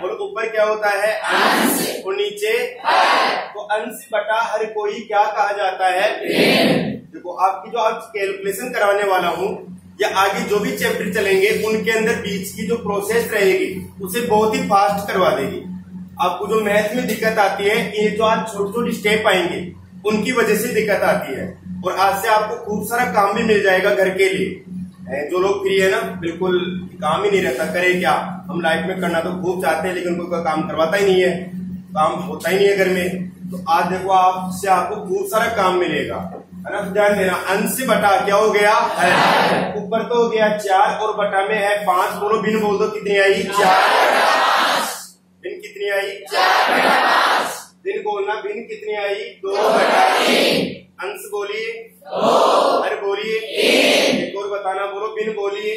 बोलो ऊपर क्या होता है अंश और नीचे तो अंश बटा हर कोई क्या कहा जाता है। देखो आपकी जो आज कैलकुलेशन करवाने वाला हूँ या आगे जो भी चैप्टर चलेंगे उनके अंदर बीच की जो प्रोसेस रहेगी उसे बहुत ही फास्ट करवा देगी। आपको जो मैथ में दिक्कत आती है ये जो आज छोटे छोटे स्टेप आएंगे उनकी वजह से दिक्कत आती है और आज से आपको खूब सारा काम भी मिल जाएगा घर के लिए। जो लोग फ्री है ना बिल्कुल काम ही नहीं रहता करे क्या, हम लाइफ में करना तो खूब चाहते हैं लेकिन कोई काम करवाता ही नहीं है, काम होता ही नहीं है घर में। तो आज देखो आपसे आपको खूब सारा काम मिलेगा है ना। ध्यान देना अंश से बटा क्या हो गया है, ऊपर तो हो गया 4 और बटा में है 5। बोलो भिन्न बोल दो कितनी आई 4। भिन्न कितनी आई 4। भिन्न बोलना भिन्न कितनी आई 2/3। अंश बोलिए अरे बोलिए एक और बताना बोलो भिन्न बोलिए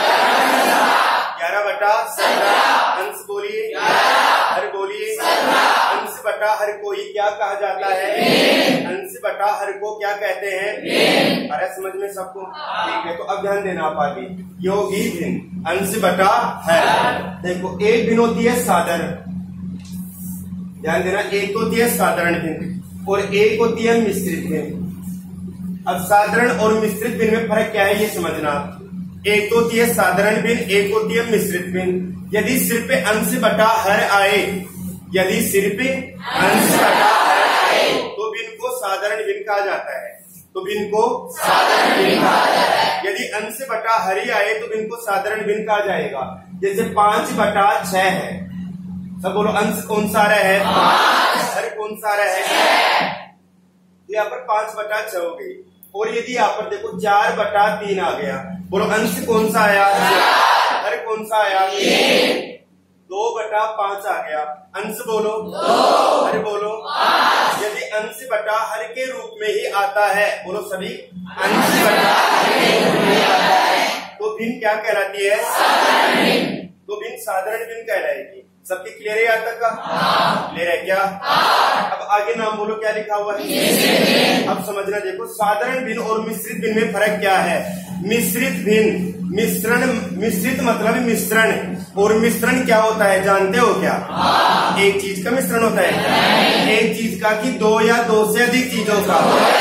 11/17। अंश बोलिए अरे बोलिए अंश बटा हर कोई क्या कहा जाता है, अंश बटा हर को क्या कहते हैं। अरे समझ में सबको ठीक है। तो अब ध्यान देना आप आगे ये होगी भिन्न अंश बटा हर। देखो एक भिन्न होती है साधारण, ध्यान देना एक होती है साधारण भिन्न और एक होती है मिश्रित भिन्न। अब साधारण और मिश्रित भिन्न में फर्क क्या है ये समझना। एक तो होती है साधारण भिन्न एक होती है मिश्रित भिन्न। यदि सिर्फ अंश बटा हर आए, यदि सिर्फ अंश बटा हर आए तो भिन्न को साधारण भिन्न कहा जाता है। तो भिन्न को साधारण भिन्न कहा जाता है। यदि अंश बटा हर ही आए तो भिन्न को साधारण भिन्न कहा जाएगा। जैसे 5/6 है, सब बोलो अंश कौन सा रहा है 5, हर कौन सा रहा है। यहाँ पर 5/6 हो गई। और यदि यहाँ पर देखो 4/3 आ गया, बोलो अंश कौन सा आया 4, हर कौन सा आया 3। 2/5 आ गया, अंश बोलो 2, हर बोलो 5। यदि अंश बटा हर के रूप में ही आता है, बोलो सभी अंश बटा हर के रूप में आता है तो भिन्न क्या कहलाती है साधारण भिन्न। तो भिन्न साधारण भिन्न कहलाएगी। सबके क्लियर है यहाँ तक का क्लियर है क्या। अब आगे नाम बोलो क्या लिखा हुआ है। अब समझना देखो साधारण भिन्न और मिश्रित भिन्न में फर्क क्या है। मिश्रित भिन्न मिश्रण, मिश्रित मतलब मिश्रण और मिश्रण क्या होता है जानते हो क्या। एक चीज का मिश्रण होता है, एक चीज का कि 2 या 2 से अधिक चीजों का,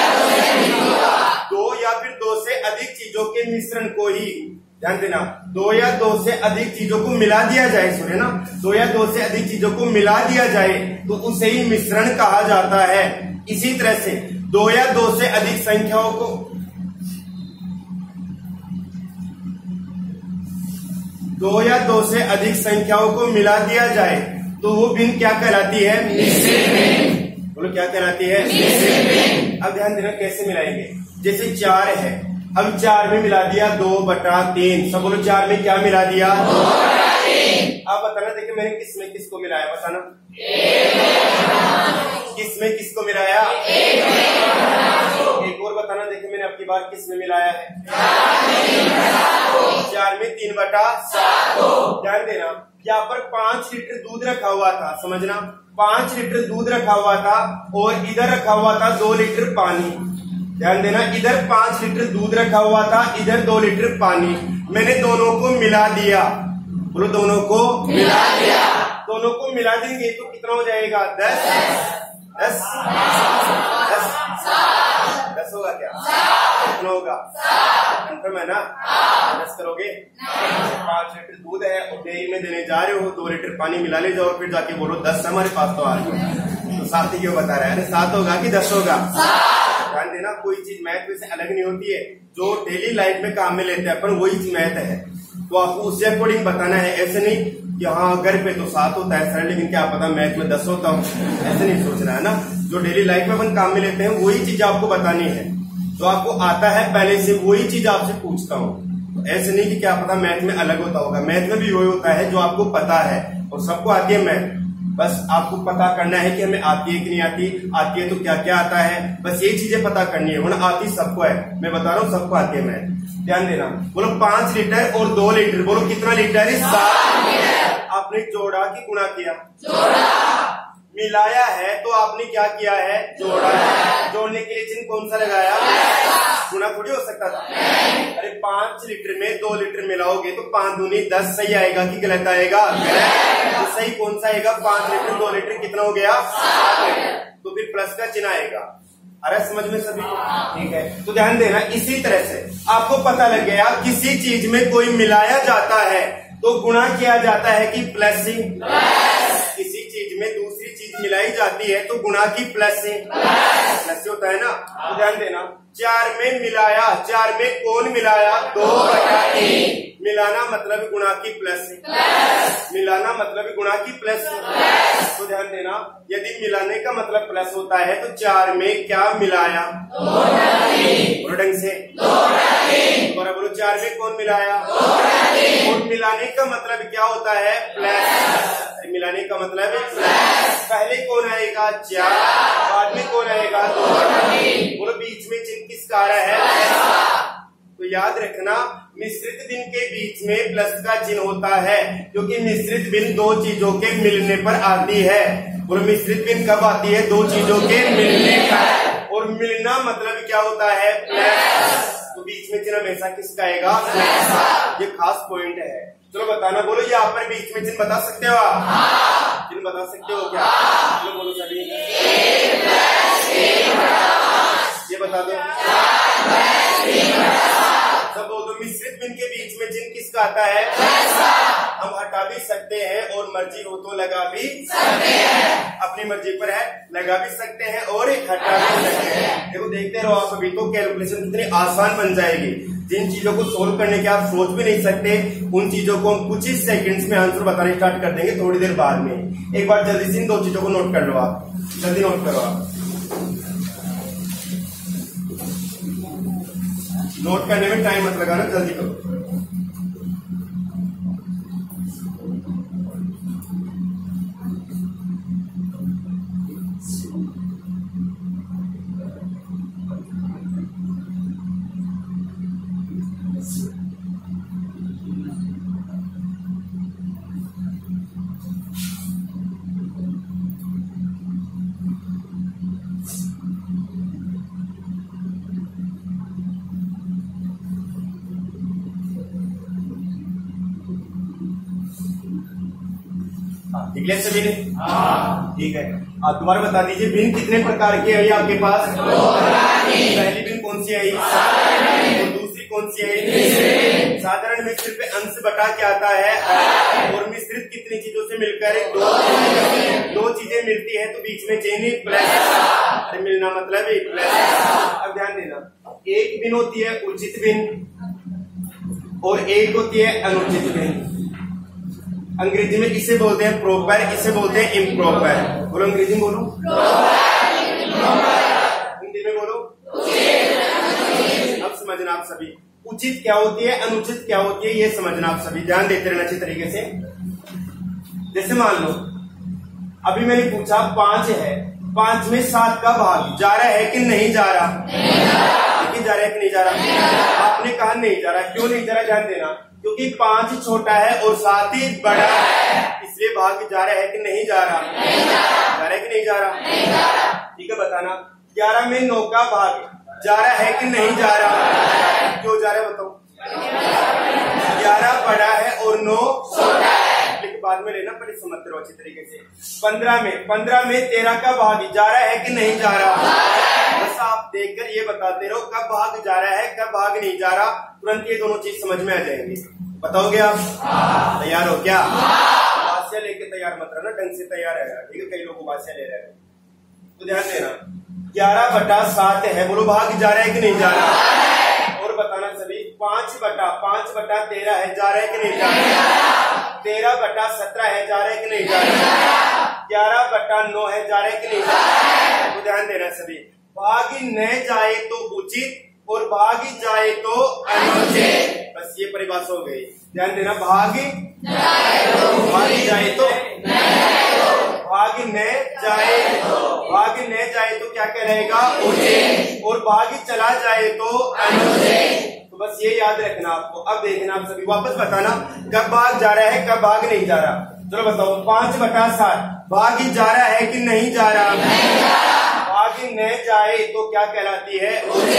2 या फिर 2 से अधिक चीजों के मिश्रण को ही, ध्यान देना 2 या 2 से अधिक चीजों को मिला दिया जाए, सुने ना 2 या 2 से अधिक चीजों को मिला दिया जाए तो उसे ही मिश्रण कहा जाता है। इसी तरह से 2 या 2 से अधिक संख्याओं को 2 या 2 से अधिक संख्याओं को मिला दिया जाए तो वो भिन्न क्या कहलाती है मिश्रित भिन्न। बोलो क्या कहलाती है मिश्रित भिन्न। अब ध्यान देना कैसे मिलाएंगे। जैसे 4 है, अब 4 में मिला दिया 2/3। सब बोलो 4 में क्या मिला दिया 2/3। अब बताना देखिए मैंने किसमें किसको मिलाया, बताना किसमें किसको मिलाया। एक और बताना देखिए मैंने अब की बार किसमें मिलाया है 4 में 3/7। ध्यान देना यहाँ पर 5 लीटर दूध रखा हुआ था, समझना 5 लीटर दूध रखा हुआ था और इधर रखा हुआ था 2 लीटर पानी। ध्यान देना इधर 5 लीटर दूध रखा हुआ था, इधर 2 लीटर पानी। मैंने दोनों को मिला दिया, बोलो दोनों को मिला दिया। दोनों को मिला देंगे तो कितना हो जाएगा 10 होगा क्या कितना होगा कंफर्म है ना 10 करोगे। 5 लीटर दूध है और डेयरी में देने जा रहे हो, 2 लीटर पानी मिला ले जाओ फिर जाके बोलो 10 हमारे पास तो आ रही है। तो 7 ही क्यों बता रहा है, अरे 7 होगा कि 10 होगा। ध्यान देना कोई चीज मैथ में से अलग नहीं होती है, जो डेली लाइफ में काम में लेते हैं अपन वही चीज मैथ है तो आपको उससे अकॉर्डिंग बताना है। ऐसे नहीं कि हाँ घर पे तो 7 होता है सर लेकिन क्या पता मैथ में 10 होता हूँ, ऐसे नहीं सोचना है ना। जो डेली लाइफ में अपन काम में लेते हैं वही चीज आपको बतानी है, जो आपको आता है पहले से वही चीज आपसे पूछता हूँ। तो ऐसे नहीं कि क्या पता मैथ में अलग होता होगा, मैथ में भी वही होता है जो आपको पता है और सबको आती है मैथ। बस आपको पता करना है कि हमें आती है कि नहीं आती, आती है तो क्या क्या आता है, बस ये चीजें पता करनी है। वरना आती सबको है, मैं बता रहा हूँ सबको आती है मैथ। ध्यान देना बोलो 5 लीटर और 2 लीटर, बोलो कितना लीटर है 7 लीटर। आपने जोड़ा कि गुणा किया, मिलाया है तो आपने क्या किया है जोड़ा है। जोड़ने के लिए चिन्ह कौन सा लगाया, गुणा थोड़ी हो सकता था। अरे 5 लीटर में 2 लीटर मिलाओगे तो 5 दूनी 10 सही आएगा कि गलत आएगा, तो सही सही कौन सा आएगा? 5 लीटर 2 लीटर कितना हो गया? 7 लीटर। तो फिर प्लस का चिन्ह आएगा। अरे समझ में सभी को? ठीक है, तो ध्यान देना। इसी तरह से आपको पता लग गया किसी चीज में कोई मिलाया जाता है तो गुणा किया जाता है कि प्लस से? किसी चीज में दूसरी चीज मिलाई जाती है तो गुणा की प्लस से? प्लस से होता है ना। तो ध्यान देना, 4 में मिलाया, 4 में कौन मिलाया? 2/3। मिलाना मतलब गुणा की प्लस से, मिलाना मतलब गुणा की प्लस से। तो ध्यान देना, यदि मिलाने का मतलब प्लस होता है तो 4 में क्या मिलाया? 2/3। ढंग से दोबारा बोलो, 4 में कौन मिलाया? 2/3। और मिलाने का मतलब क्या होता है? प्लस। मिलाने का मतलब पहले कौन आएगा? 4, बाद में कौन आएगा? 2/3। बोलो बीच में चिन्ह किसका आ रहा है? तो याद रखना, मिश्रित भिन्न के बीच में प्लस का चिन्ह होता है क्योंकि मिश्रित भिन्न दो चीजों के मिलने पर आती है। और मिश्रित भिन्न कब आती है? दो चीजों के मिलने पर। और मिलना मतलब क्या होता है? प्लस। तो बीच में चिन्ह हमेशा किसका आएगा? प्लस। ये खास पॉइंट है। चलो बताना, बोलो यहाँ पर बीच में चिन्ह बता सकते हो आप? चिन्ह बता सकते हो क्या? चलो बोलो सभी। ये बता दो सब। तो मिश्रित भिन्न के बीच में चिन्ह किसका आता है? हम हटा भी सकते हैं और मर्जी हो तो लगा भी सकते हैं। अपनी मर्जी पर है, लगा भी सकते हैं और हटा भी सकते हैं। देखो देखते रहो आप, अभी तो कैलकुलेशन कितनी आसान बन जाएगी। जिन चीजों को सोल्व करने के आप सोच भी नहीं सकते, उन चीजों को हम कुछ ही सेकंड्स में आंसर बताने स्टार्ट कर देंगे थोड़ी देर बाद में। एक बार जल्दी से इन 2 चीजों को नोट कर लो आप, जल्दी नोट करो आप। नोट करने में टाइम मत लगाना, जल्दी करो। ठीक है सभी ने? ठीक है, आप दोबारा बता दीजिए भिन्न कितने प्रकार की है आपके पास? पहली भिन्न कौन सी आई? और दूसरी कौन सी आई? साधारण में सिर्फ अंश बटा क्या आता है? और मिश्रित कितनी चीजों से मिलकर? दो चीजें मिलती है तो बीच में चिन्ह प्लस। मिलना मतलब प्लस। अब ध्यान देना, एक भिन्न होती है उचित भिन्न और एक होती है अनुचित भिन्न। अंग्रेजी में इसे बोलते हैं प्रॉपर, इसे बोलते हैं इम्प्रॉपर। बोलो अंग्रेजी में बोलो, हिंदी में बोलो। अब समझना आप सभी, उचित क्या होती है, अनुचित क्या होती है, ये समझना आप सभी। ध्यान देते रहना अच्छी तरीके से। जैसे मान लो अभी मैंने पूछा 5 है, 5 में 7 का भाग जा रहा है कि नहीं जा रहा? लेकिन जा रहा है कि नहीं जा रहा? आपने कहा नहीं जा रहा। क्यों नहीं जा रहा? ध्यान देना, क्योंकि 5 छोटा है और 7 ही बड़ा है, इसलिए भाग जा रहा है कि नहीं जा रहा? जा रहा है कि नहीं जा रहा? ठीक है, बताना। 11 में 9 का भाग जा रहा है कि नहीं जा रहा? क्यों जा रहा है बताओ? 11 बड़ा है और 9 छोटा है। लेकिन बाद में लेना, पहले समझते रहो अच्छी तरीके से। 15 में 13 का भाग जा रहा है कि नहीं जा रहा? बस आप देखकर ये बताते रहो कब भाग जा रहा है, कब भाग नहीं जा रहा। तुरंत ये दोनों चीज समझ में आ जाएंगी। बताओगे आप? तैयार हो क्या? भाष्य लेके तैयार मत रहना, ढंग से तैयार रहेगा। ठीक है, कई लोग भाष्य ले रहे हैं तो ध्यान देना। 11/7 है, बोलो भाग जा रहा है कि नहीं जा रहा? और बताना सभी, 5/13 है, जा रहा है कि नहीं जा रहा? 13/17 है, जा रहा है कि नहीं जा रहा? 11/9 है, जा रहा है कि नहीं जा रहा? तो ध्यान देना सभी, भाग न जाए तो उचित और भाग जाए तो अनुचित। बस ये परिभाषा हो गई। ध्यान देना, भाग जाए तो भाग न जाए तो क्या कहलाएगा? उचित। और भाग चला जाए तो अनुचित। तो बस ये याद रखना आपको। अब देखना आप सभी, वापस बताना कब भाग जा रहा है, कब भाग नहीं जा रहा। चलो बताओ, 5/7 भाग जा रहा है कि नहीं जा रहा? भाग भाग न जाए तो क्या कहलाती है?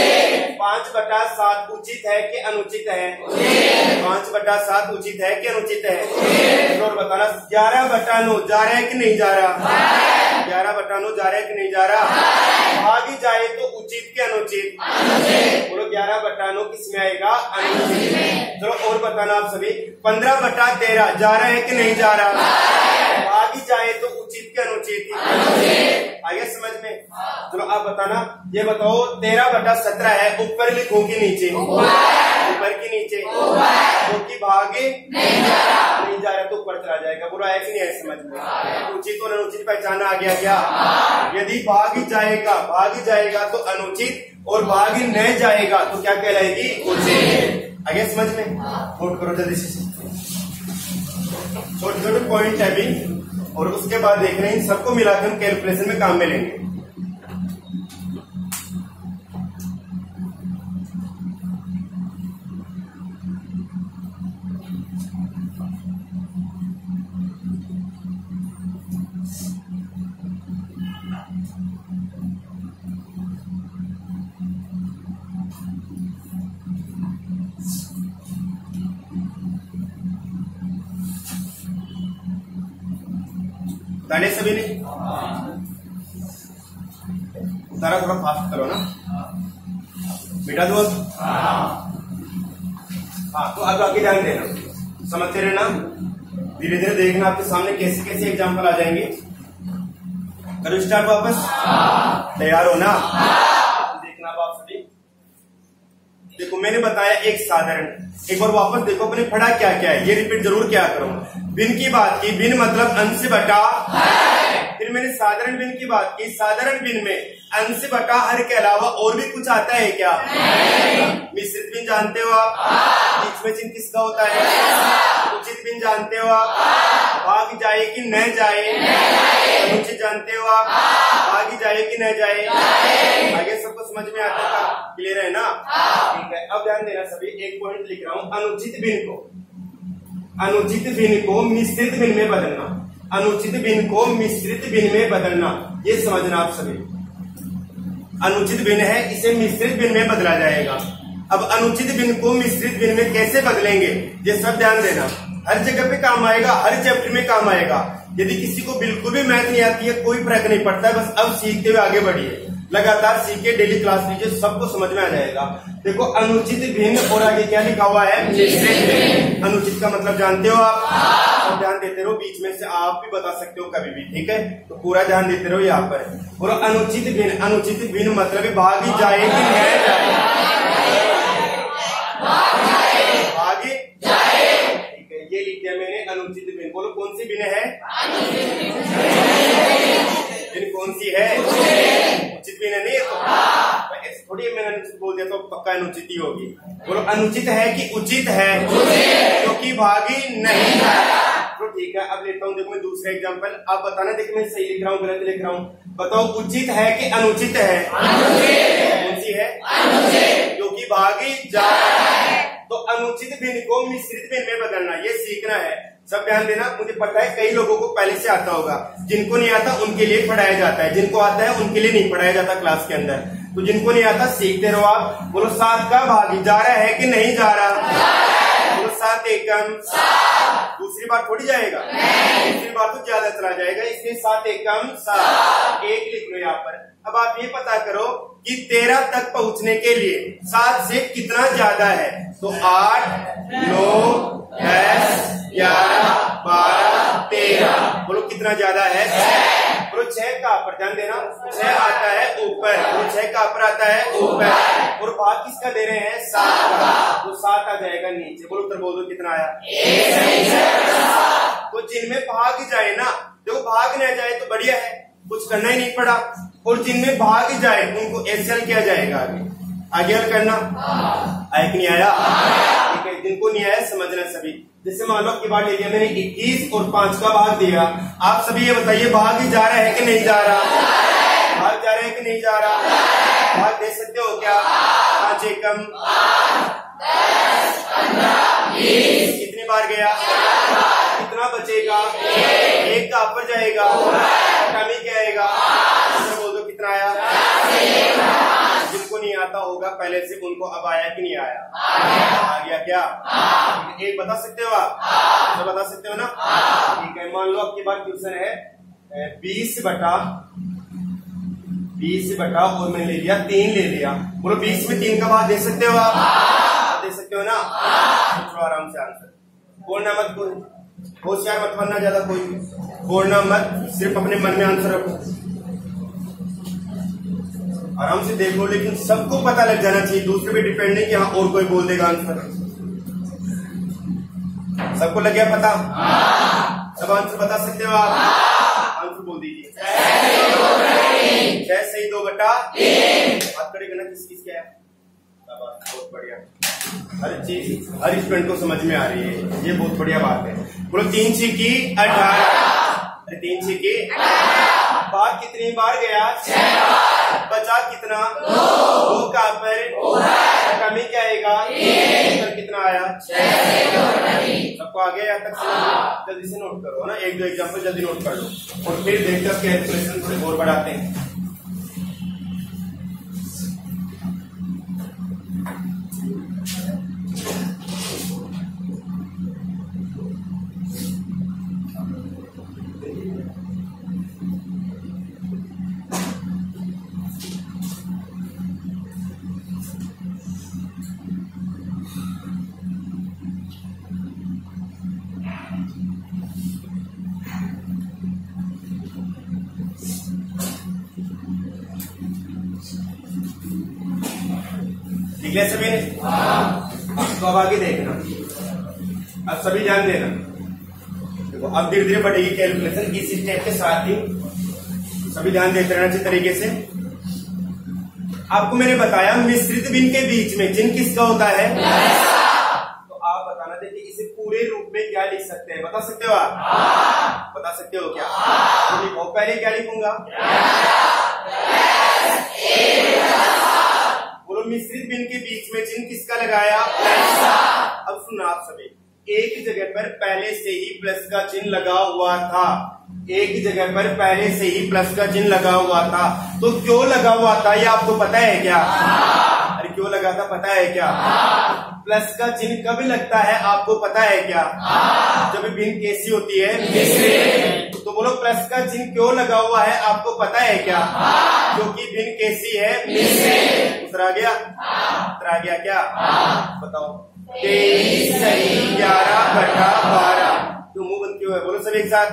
5/7 उचित है कि अनुचित है? 5/7 उचित है कि अनुचित है? और बताना 11/9 जा रहा है कि नहीं जा रहा? 11/9 जा रहा है कि नहीं जा रहा? भागी जाए तो उचित के अनुचित? बोलो 11/9 किसमें आएगा? अनुचित। चलो और बताना आप सभी 15/13 जा रहा है कि नहीं जा रहा? भागी जाए तो उचित के अनुचित? आगे समझ में? चलो आप बताना, ये बताओ 13/17 है, ऊपर लिखूं कि नीचे? ऊपर की नीचे? क्योंकि भागे नहीं जा रहा तो ऊपर चला जाएगा। बुरा है कि नहीं है समझ में? उचित और अनुचित पहचाना आ गया क्या? यदि भागी जाएगा तो अनुचित, और भागी न जाएगा तो क्या कहलाएगी? उचित। आगे समझ में? नोट करो जल्दी से, छोटे छोटे पॉइंट है भी, और उसके बाद देख रहे हैं सबको मिलाकर हम कैलकुलेशन में काम में लेंगे। गाने सभी ने उतारा, थोड़ा फास्ट करो ना बेटा दोस्त। हाँ तो अब आगे ध्यान देना, समझते रहना, धीरे धीरे देखना आपके सामने कैसे कैसे एग्जाम्पल आ जाएंगे। करो स्टार्ट वापस, तैयार हो ना? देखना अब आप सभी, देखो मैंने बताया एक साधारण, एक बार वापस देखो अपने पढ़ा क्या क्या है, ये रिपीट जरूर क्या करो। भिन्न की बात की, भिन्न मतलब अंश बटा हर। फिर मैंने साधारण भिन्न की बात की, साधारण भिन्न में अंश बटा हर के अलावा और भी कुछ आता है क्या? मिश्रित भिन्न जानते हो आप? बीच में चिन्ह किसका होता है? उचित भिन्न जानते हो आप? भाग जाए कि न जाए? अनुचित जानते हो आप? भागी जाए कि न जाए? आगे सबको समझ में आता था? क्लियर है ना? ठीक है, अब ध्यान देना सभी, एक पॉइंट लिख रहा हूँ, अनुचित भिन्न को मिश्रित भिन्न में बदलना। अनुचित भिन्न को मिश्रित भिन्न में बदलना, ये समझना आप सभी। अनुचित भिन्न है, इसे मिश्रित भिन्न में बदला जाएगा। अब अनुचित भिन्न को मिश्रित भिन्न में कैसे बदलेंगे, ये सब ध्यान देना, हर जगह पे काम आएगा, हर चैप्टर में काम आएगा। यदि किसी को बिल्कुल भी मैथ नहीं आती है, कोई फर्क नहीं पड़ता है, बस अब सीखते हुए आगे बढ़िए, लगातार सीखे, डेली क्लास लीजिए, सबको समझ में आ जाएगा। देखो अनुचित भिन्न और आगे क्या लिखा हुआ है? मिश्रित भिन्न। अनुचित का मतलब जानते हो आप? और ध्यान देते रहो, बीच में से आप भी बता सकते हो कभी भी, ठीक है? तो पूरा ध्यान देते रहो यहाँ पर। और अनुचित भिन्न मतलब भागी जाए कि न जाए? भागी जाए, ठीक है, ये लिख दिया मैंने अनुचित भिन्न। बोलो कौन सी भिन्न है? भिन्न कौन सी है? उचित भिन्न नहीं है तो थोड़ी मैंने अनुचित बोल दिया तो पक्का अनुचित ही होगी। बोलो अनुचित है कि उचित है? क्योंकि भागी नहीं जाएगा। तो ठीक है, अब लेता हूँ, देखो मैं दूसरा एग्जांपल, आप बताना, देखो मैं सही लिख रहा हूँ गलत लिख रहा हूँ। बताओ उचित है कि अनुचित है? कौन सी है? क्योंकि भागी जा रहा है। तो अनुचित भिन्न को मिश्रित भिन्न में बदलना, ये सीखना है। सब ध्यान देना, मुझे पता है कई लोगों को पहले से आता होगा, जिनको नहीं आता उनके लिए पढ़ाया जाता है, जिनको आता है उनके लिए नहीं पढ़ाया जाता क्लास के अंदर। तो जिनको नहीं आता सीखते रहो आप। बोलो 7 का भागी जा रहा है कि नहीं जा रहा? बोलो 7 एकम 7। दूसरी बार थोड़ी जाएगा, दूसरी बार तो ज्यादा चला जाएगा, इसलिए 7 एकम 7, 1 लिख लो यहाँ पर। अब आप ये पता करो कि 13 तक पहुंचने के लिए 7 से कितना ज्यादा है। तो 8, 9, 10, 11, 12, 13, बोलो कितना ज्यादा है? 6। बोलो 6 कहाँ पर? ध्यान देना, 6 आता है ऊपर, बोलो 6 कहाँ पर आता है? ऊपर। और भाग किसका दे रहे हैं? 7 का, तो 7 आ जाएगा नीचे। बोलो उत्तर बोल दो कितना आया? तो जिनमें भाग जाए ना, देखो भाग न जाए तो बढ़िया है, कुछ करना ही नहीं पड़ा, और जिनमें भाग जाए उनको एसएल किया जाएगा। आगे हल करना, आया कि नहीं आया? ठीक है, जिनको नहीं आया समझना सभी। जैसे मान लो की बात ले लिया मैंने 21 और 5 का भाग दिया, आप सभी ये बताइए भाग ही जा रहा है कि नहीं जा रहा? भाग जा रहा है कि नहीं जा रहा? भाग दे सकते हो क्या? 5 एकम 10, 15, 20, कितनी बार गया? कितना बचेगा? 1 का ऊपर जाएगा, कमी क्या आएगा? बोल दो कितना आया? होगा पहले से, उनको अब आया कि नहीं आया? आ गया क्या? एक बता सकते हो आप? तो बता सकते हो ना? ठीक है, मान लो आपकी बात क्वेश्चन है 20 बटा और मैंने ले लिया 3 ले लिया। बोलो 20 में 3 का भाग दे सकते हो आप? दे सकते हो ना? तो आराम से आंसर बोलना मत, कोई होशियार मत बनना ज्यादा, कोई बोलना मत, सिर्फ अपने मन में आंसर रखो, आराम से देख लो। लेकिन सबको पता लग जाना चाहिए, दूसरे पे डिपेंड नहीं कि हाँ और कोई बोल देगा आंसर। सबको लग गया पता? सब आंसर बता सकते हो आप? आंसर बोल दीजिए। 6 सही 2 बटा 3। बात करेगा ना किस क्या है? बहुत बढ़िया, हर चीज हर स्टूडेंट को समझ में आ रही है, ये बहुत बढ़िया बात है। बोलो 3 छीकी 18। 3 छीकी 18। भाग कितनी बार गया? 6 बार। बचा कितना? 2 का पर कमी क्या आएगा? कितना आया? 6। सबको आ गया? तक जल्दी से नोट करो ना, 1-2 एग्जाम्पल जल्दी नोट कर लो और फिर देखते हैं कैलकुलेशन थोड़े और बढ़ाते हैं। निकले सभी ने? तो अब आगे देखना, अब सभी ध्यान देना। देखो अब धीरे धीरे बढ़ेगी कैलकुलेशन इस स्टेप के साथ ही, सभी ध्यान देते रहना अच्छे तरीके से। आपको मैंने बताया मिश्रित भिन्न के बीच में चिन्ह किसका होता है? तो आप बताना, देखिए इसे पूरे रूप में क्या लिख सकते हैं? बता सकते हो आप? बता सकते हो क्या? तो लिखो, पहले क्या लिखूंगा? बोलो मिश्रित भिन्न के बीच में चिन्ह किसका लगाया? अब सुना आप सभी, एक जगह पर पहले से ही प्लस का चिन्ह लगा हुआ था, एक जगह पर पहले से ही प्लस का चिन्ह लगा हुआ था। तो क्यों लगा हुआ था ये आपको पता है क्या? अरे क्यों लगा था पता है क्या? प्लस का चिन्ह कब लगता है आपको पता है क्या? जब भिन्न कैसी होती है? तो बोलो प्लस का चिन्ह क्यों लगा हुआ है आपको पता है क्या? क्योंकि भिन्न कैसी है? उतरा गया? उतरा गया क्या? बताओ। 23 सही 11 बटा 12। क्यों मुंह बंद क्यों है? बोलो सब एक साथ।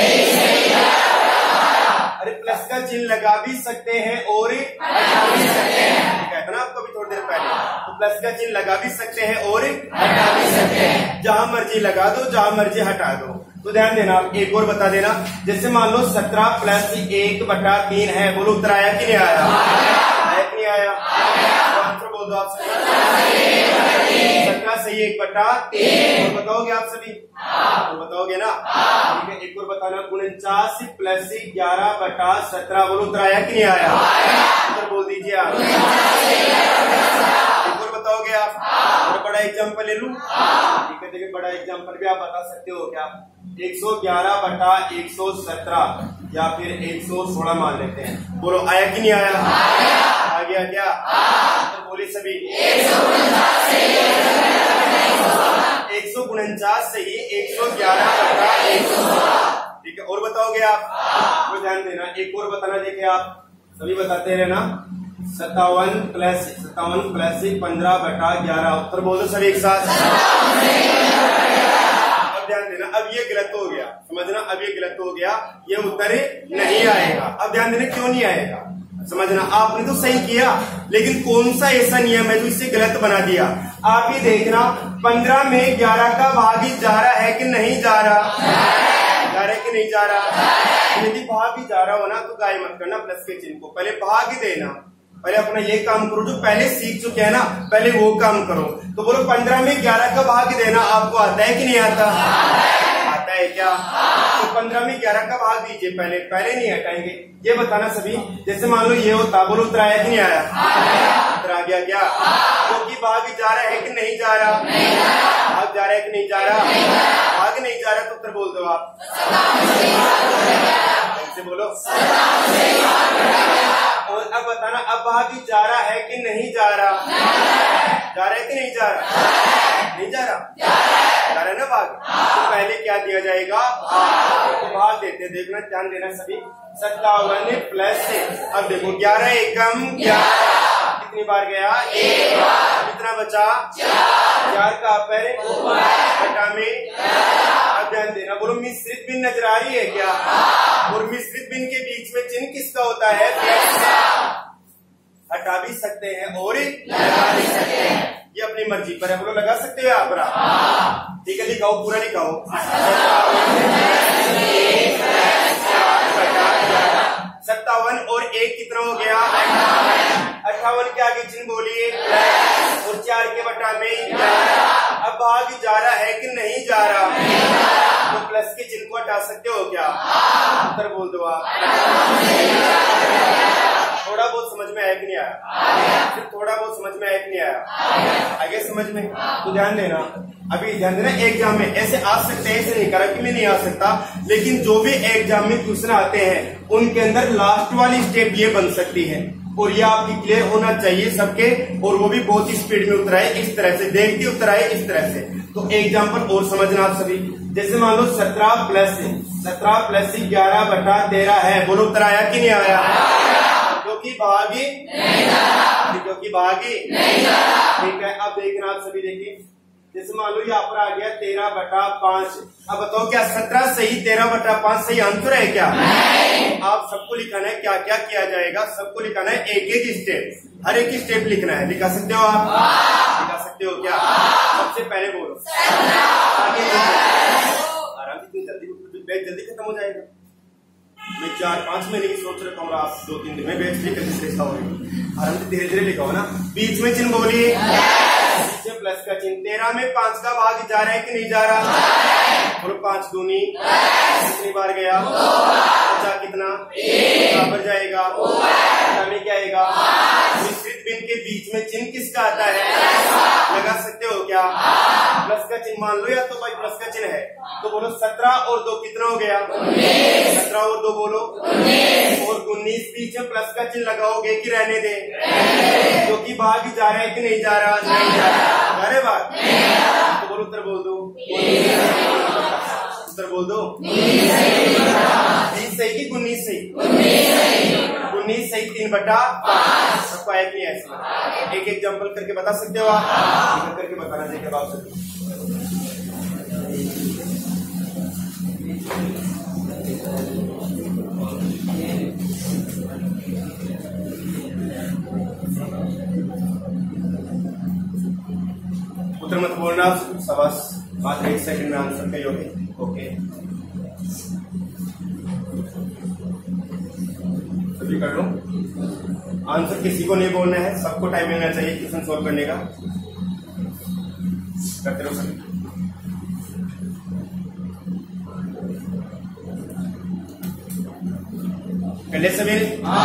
अरे प्लस का चिन्ह लगा भी सकते हैं और हटा भी सकते हैं, कहता ना आपको अभी थोड़ी देर पहले। तो प्लस का चिन्ह लगा भी सकते हैं और हटा भी सकते हैं, जहां मर्जी लगा दो जहां मर्जी हटा दो। तो ध्यान देना, एक और बता देना, जैसे मान लो 17 प्लस 1 बटा 3 है। बोलो उत्तर आया कि नहीं आया? आया कि नहीं आया? तो आंसर बोल दो आप सभी। 17 सही 1 बटा 3। और बताओगे आप सभी? तो बताओगे ना? ठीक है, एक और बताना, 49 प्लस 11 बटा 17। बोलो उत्तर आया कि नहीं आया? उत्तर बोल दीजिए आप। एक और बताओगे आप? और बड़ा एग्जाम्पल ले लूं? ठीक है, देखिए बड़ा एग्जाम्पल भी आप बता सकते हो क्या? 111 बटा 117 या फिर 116 मान लेते हैं। बोलो आया कि नहीं आया? आ गया क्या? तो बोले सभी 149 सही 111 बटा 116। ठीक है, और बताओगे आप? तो ध्यान देना, एक और बताना, देखिए आप सभी बताते रहना। 57 प्लस 15 बटा 11। उत्तर बोल दो सभी एक साथ। ध्यान देना, अब ये गलत हो गया, समझना, अब ये गलत हो गया, ये उत्तर नहीं आएगा। अब ध्यान देना क्यों नहीं आएगा, समझना। आपने तो सही किया, लेकिन कौन सा ऐसा नियम है जो इससे गलत बना दिया? आप ये देखना, 15 में 11 का भाग ही जा रहा है कि नहीं जा रहा? जा रहा है कि नहीं जा रहा? यदि भाग ही जा रहा हो ना तो गाय मत करना प्लस के चिन्ह को, पहले भाग ही देना। पहले अपना ये काम करो जो पहले सीख चुके हैं ना, पहले वो काम करो। तो बोलो 15 में 11 का भाग देना आपको आता है कि नहीं आता? आता है क्या? तो 15 में 11 का भाग दीजिए, पहले नहीं हटाएंगे। ये बताना सभी, जैसे मान लो ये होता, बोलो उत्तर आया कि नहीं आया? उत्तर आ गया क्या? क्योंकि भाग जा रहा है कि नहीं जा रहा? भाग जा रहा है कि नहीं जा रहा? भाग नहीं जा रहा तो उत्तर बोल दो आप। बोलो। और अब बताना, अब भागी जा रहा है कि नहीं जा रहा? जा रहा है कि नहीं जा रहा? नहीं जा रहा? जा रहा है ना भाग। तो पहले क्या दिया जाएगा? तो भाग देते, देखना ध्यान देना सभी। 57 प्लस से, अब देखो 11 एकम 11, कितनी बार गया? एक बार। कितना बचा? 4 का पर बटा में। अब ध्यान देना, बोलो मिश्रित भिन्न नजर आ रही है क्या? और मिश्रित भिन्न के बीच में चिन्ह किसका होता है? प्लस का। हटा भी सकते हैं और लगा भी सकते हैं, ये अपनी मर्जी पर है। बोलो लगा सकते हो आप? ठीक है, लिखाओ, पूरा लिखाओ। 57 और 1 कितना हो गया? 58 के आगे चिन्ह बोलिए और 4 के बटा में। अब भाग जा रहा है कि नहीं जा रहा? तो प्लस के चिन्ह को हटा सकते हो क्या? उत्तर बोल दो आप। थोड़ा बहुत समझ में आया कि नहीं आया? सिर्फ थोड़ा बहुत समझ में आया कि नहीं आया? आगे समझ में? तो ध्यान देना, अभी ध्यान देना, एग्जाम में ऐसे आ सकते हैं, ऐसे नहीं करा कि मैं नहीं आ सकता, लेकिन जो भी एग्जाम में क्वेश्चन आते हैं उनके अंदर लास्ट वाली स्टेप ये बन सकती है, और ये आपकी क्लियर होना चाहिए सबके, और वो भी बहुत ही स्पीड में उतराए, इस तरह से देख के उतराए, इस तरह से। तो एग्जाम्पल और समझना आप सभी। जैसे मान लो 17 प्लस 11/13 है। बोलो उत्तर आया कि नहीं आया? क्योंकि भागी ठीक है। अब देखना आप सभी, देखिए जैसे मान लो यहाँ पर आ गया 13/5। अब बताओ क्या 17 सही 13/5 सही आंसर है क्या? आप सबको लिखाना है, क्या क्या किया जाएगा सबको लिखाना है, एक एक स्टेप, हर एक स्टेप लिखना है। लिखा सकते हो आप? लिखा सकते हो क्या? सबसे पहले बोलो आराम से, बैच जल्दी खत्म हो जाएगा। मैं 4-5 महीने की सोच रखा हूँ, आप 2-3 दिन में बैच लिखा आराम से, धीरे धीरे लिखाओ ना। बीच में चिन्ह बोलिए, प्लस का चिन्ह। 13 में 5 का भाग जा रहा है कि नहीं जा रहा? और 5 दूनी कितनी बार गया? बचा कितना? बराबर जाएगा, में क्या आएगा? मिश्रित भिन्न के बीच में चिन्ह किसका आता है? लगा सकते हो क्या? प्लस का चिन्ह मान लो, या तो भाई प्लस का चिन्ह है तो बोलो 17 और 2 कितना हो गया? 17 और 2 बोलो, और 19 बीच में प्लस का चिन्ह लगाओगे कि रहने दे? क्योंकि भाग जा रहा है कि नहीं जा रहा? नहीं जा रहा। अरे बात तो बोलो, उत्तर बोल दो, उत्तर बोल दो। 20 सही कि 19 सही? 19 सही 3/5। सबको आया कि नहीं ऐसा? एक एग्जाम्पल करके बता सकते हो आप? करके बताना चाहिए बात से। उत्तर मत बोलना, सबस मात्र 1 सेकंड में आंसर का योग है। ओके, सभी कर लो आंसर, किसी को नहीं बोलना है, सबको टाइम मिलना चाहिए क्वेश्चन सॉल्व करने का। करते रहो सभी। कर ले सभी?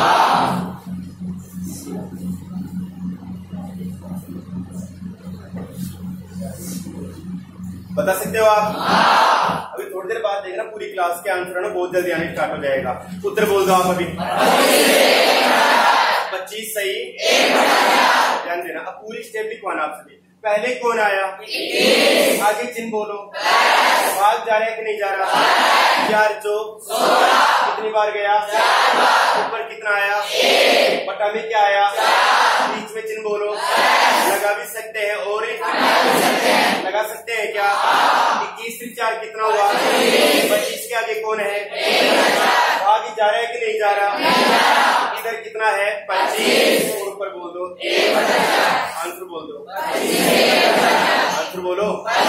बता सकते हो आप? अभी थोड़ी देर बाद देखना पूरी क्लास के आंसर है ना बहुत जल्दी आने स्टार्ट हो जाएगा। उत्तर बोल दो आप अभी। 25 सही। ध्यान देना, अब पूरी स्टेप लिखवाना आप सभी। पहले कौन आया? आगे चिन्ह बोलो, भाग जा रहा है कि नहीं जा रहा? 4 चौक कितनी बार गया? ऊपर कितना आया? बटा में क्या आया? बीच में चिन्ह बोलो, लगा भी सकते हैं और लगा सकते हैं क्या? 21 से 4 कितना हुआ? 25 के आगे कौन है? भाग जा रहा है कि नहीं जा रहा? इधर कितना है? 25। और ऊपर बोल दो, आंसर बोल दो, आंसर बोलो।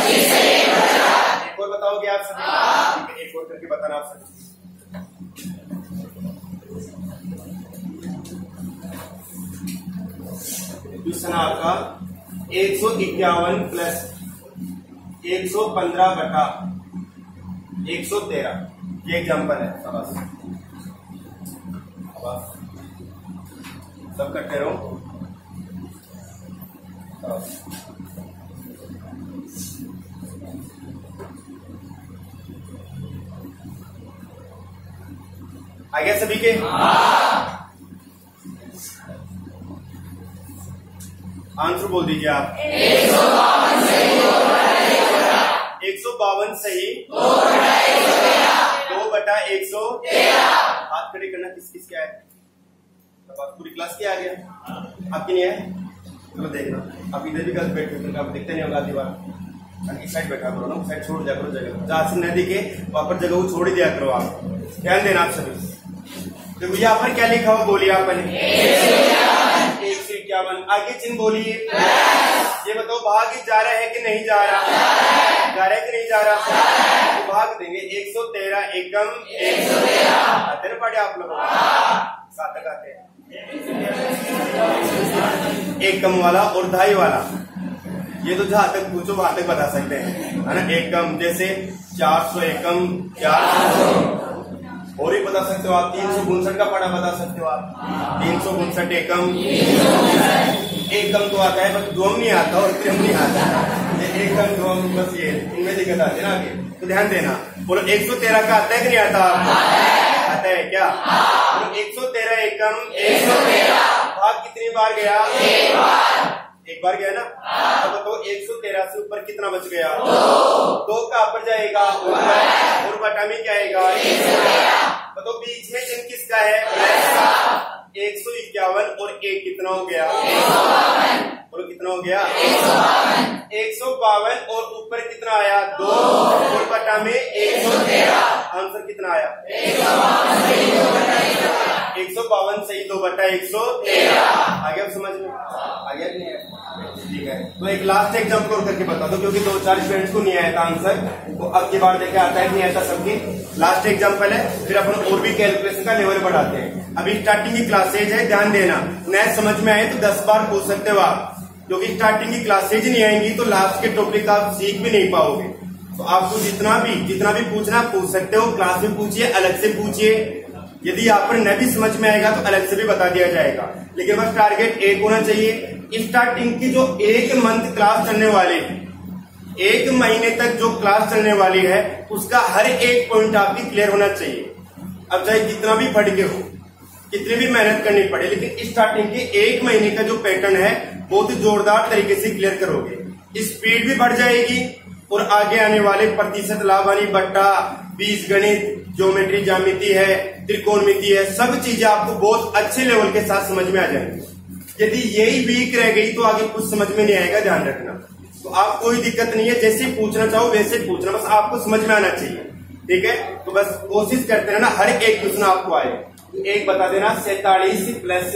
एक और बताओगे आप सभी? एक और करके बताना आप सभी। क्वेश्चन आपका 151 प्लस 115/113, ये एग्जाम्पल है। सब करते रहो। आ गया सभी के? आंसर बोल दीजिए आप। 152 सही 2/113। हाथ खड़े करना किस किस क्या है, अब पूरी क्लास क्या आ गया, आपकी नहीं है तो देखना। आप इधर भी गलत बैठे हो, आप देखते नहीं होगा दीवार, इस साइड बैठा करो ना, उस साइड छोड़ दिया करो जगह, जहाँ से न दिखे वहां पर जगह वो छोड़ ही दिया करो। आप ध्यान देना आप सभी। तो यहाँ पर क्या लिखा हुआ बोलिए आप पहले। 151। आगे चिन्ह बोलिए। ये बताओ भाग जा रहा है कि नहीं जा रहा, जा रहा है कि नहीं जा रहा, तो भाग देंगे। 113 एकम 113 आते ना पढ़े आप लोग, सार्थक आते हैं। एकम वाला और दहाई वाला, ये तो जहां तक पूछो वहां तक बता सकते हैं, है ना। एकम जैसे 400 एकम 400, और ही बता सकते हो आप। 359 का पढ़ा बता सकते हो आप। 359 एकम, एकम तो आता है बस द्वम नहीं आता और त्रिम नहीं आता, एकम द्वम बस ये इनमें दिक्कत आती है ना आगे, तो ध्यान देना। बोलो 113 का आता है कि नहीं आता, आता है क्या। बोलो 113 एकम 113, भाग कितनी बार गया, एक बार गया ना। अब बताओ 113 से ऊपर कितना बच गया, 2 का ऊपर जाएगा और बटा में क्या आएगा, बताओ बीच में चिन्ह किसका है, 151 और 1 कितना हो गया, बोलो कितना हो गया, 152 और ऊपर कितना आया, 2 और बटा में 113। आंसर कितना आया, 152 सही 2/113। आ गया समझ में, आ गया नहीं है, ठीक है। तो एक लास्ट एग्जाम्पल और करके बता दो, क्योंकि 2-4 स्टूडेंट्स को नहीं आया था आंसर, तो अब की बार देखे आता है कि नहीं आता सबकी। लास्ट एग्जाम्पल है, फिर अपन और भी कैलकुलेशन का लेवल बढ़ाते हैं। अभी स्टार्टिंग की क्लासेज है, ध्यान देना। नया समझ में आए तो 10 बार पूछ सकते हो आप, क्योंकि स्टार्टिंग की क्लासेज नहीं आएंगी तो लास्ट के टॉपिक आप सीख भी नहीं पाओगे। तो आपको जितना भी पूछना पूछ सकते हो, क्लास में पूछिए, अलग से पूछिए। यदि आप पर न भी समझ में आएगा तो अलग से भी बता दिया जाएगा, लेकिन बस टारगेट एक होना चाहिए। स्टार्टिंग की जो 1 मंथ क्लास चलने वाली है, 1 महीने तक जो क्लास चलने वाली है, उसका हर एक पॉइंट आपकी क्लियर होना चाहिए। अब चाहे कितना भी पढ़ के हो, कितनी भी मेहनत करनी पड़े, लेकिन स्टार्टिंग के 1 महीने का जो पैटर्न है बहुत ही जोरदार तरीके से क्लियर करोगे। स्पीड भी बढ़ जाएगी और आगे आने वाले प्रतिशत, लाभानी, बट्टा, बीज गणित, ज्योमेट्री, ज्यामिति है, त्रिकोणमिति है, सब चीजें आपको बहुत अच्छे लेवल के साथ समझ में आ जाएंगी। यदि यही वीक रह गई तो आगे कुछ समझ में नहीं आएगा, ध्यान रखना। तो आप कोई दिक्कत नहीं है, जैसे पूछना चाहो वैसे पूछना, बस आपको समझ में आना चाहिए, ठीक है। तो बस कोशिश करते रहना हर एक क्वेश्चन आपको आए। एक बता देना 47 +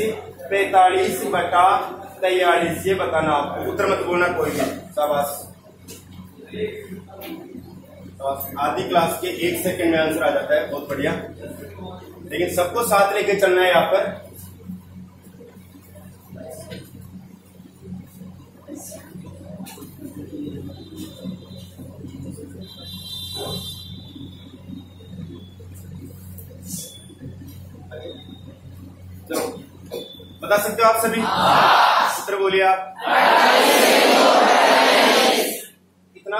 45/43, ये बताना आपको, उत्तर मत बोलना कोई भी। शाबाश। आधी क्लास के 1 सेकंड में आंसर आ जाता है, बहुत बढ़िया। लेकिन सबको साथ लेके चलना है यहाँ पर। चलो बता सकते हो आप सभी, उत्तर बोलिए आप। कितना,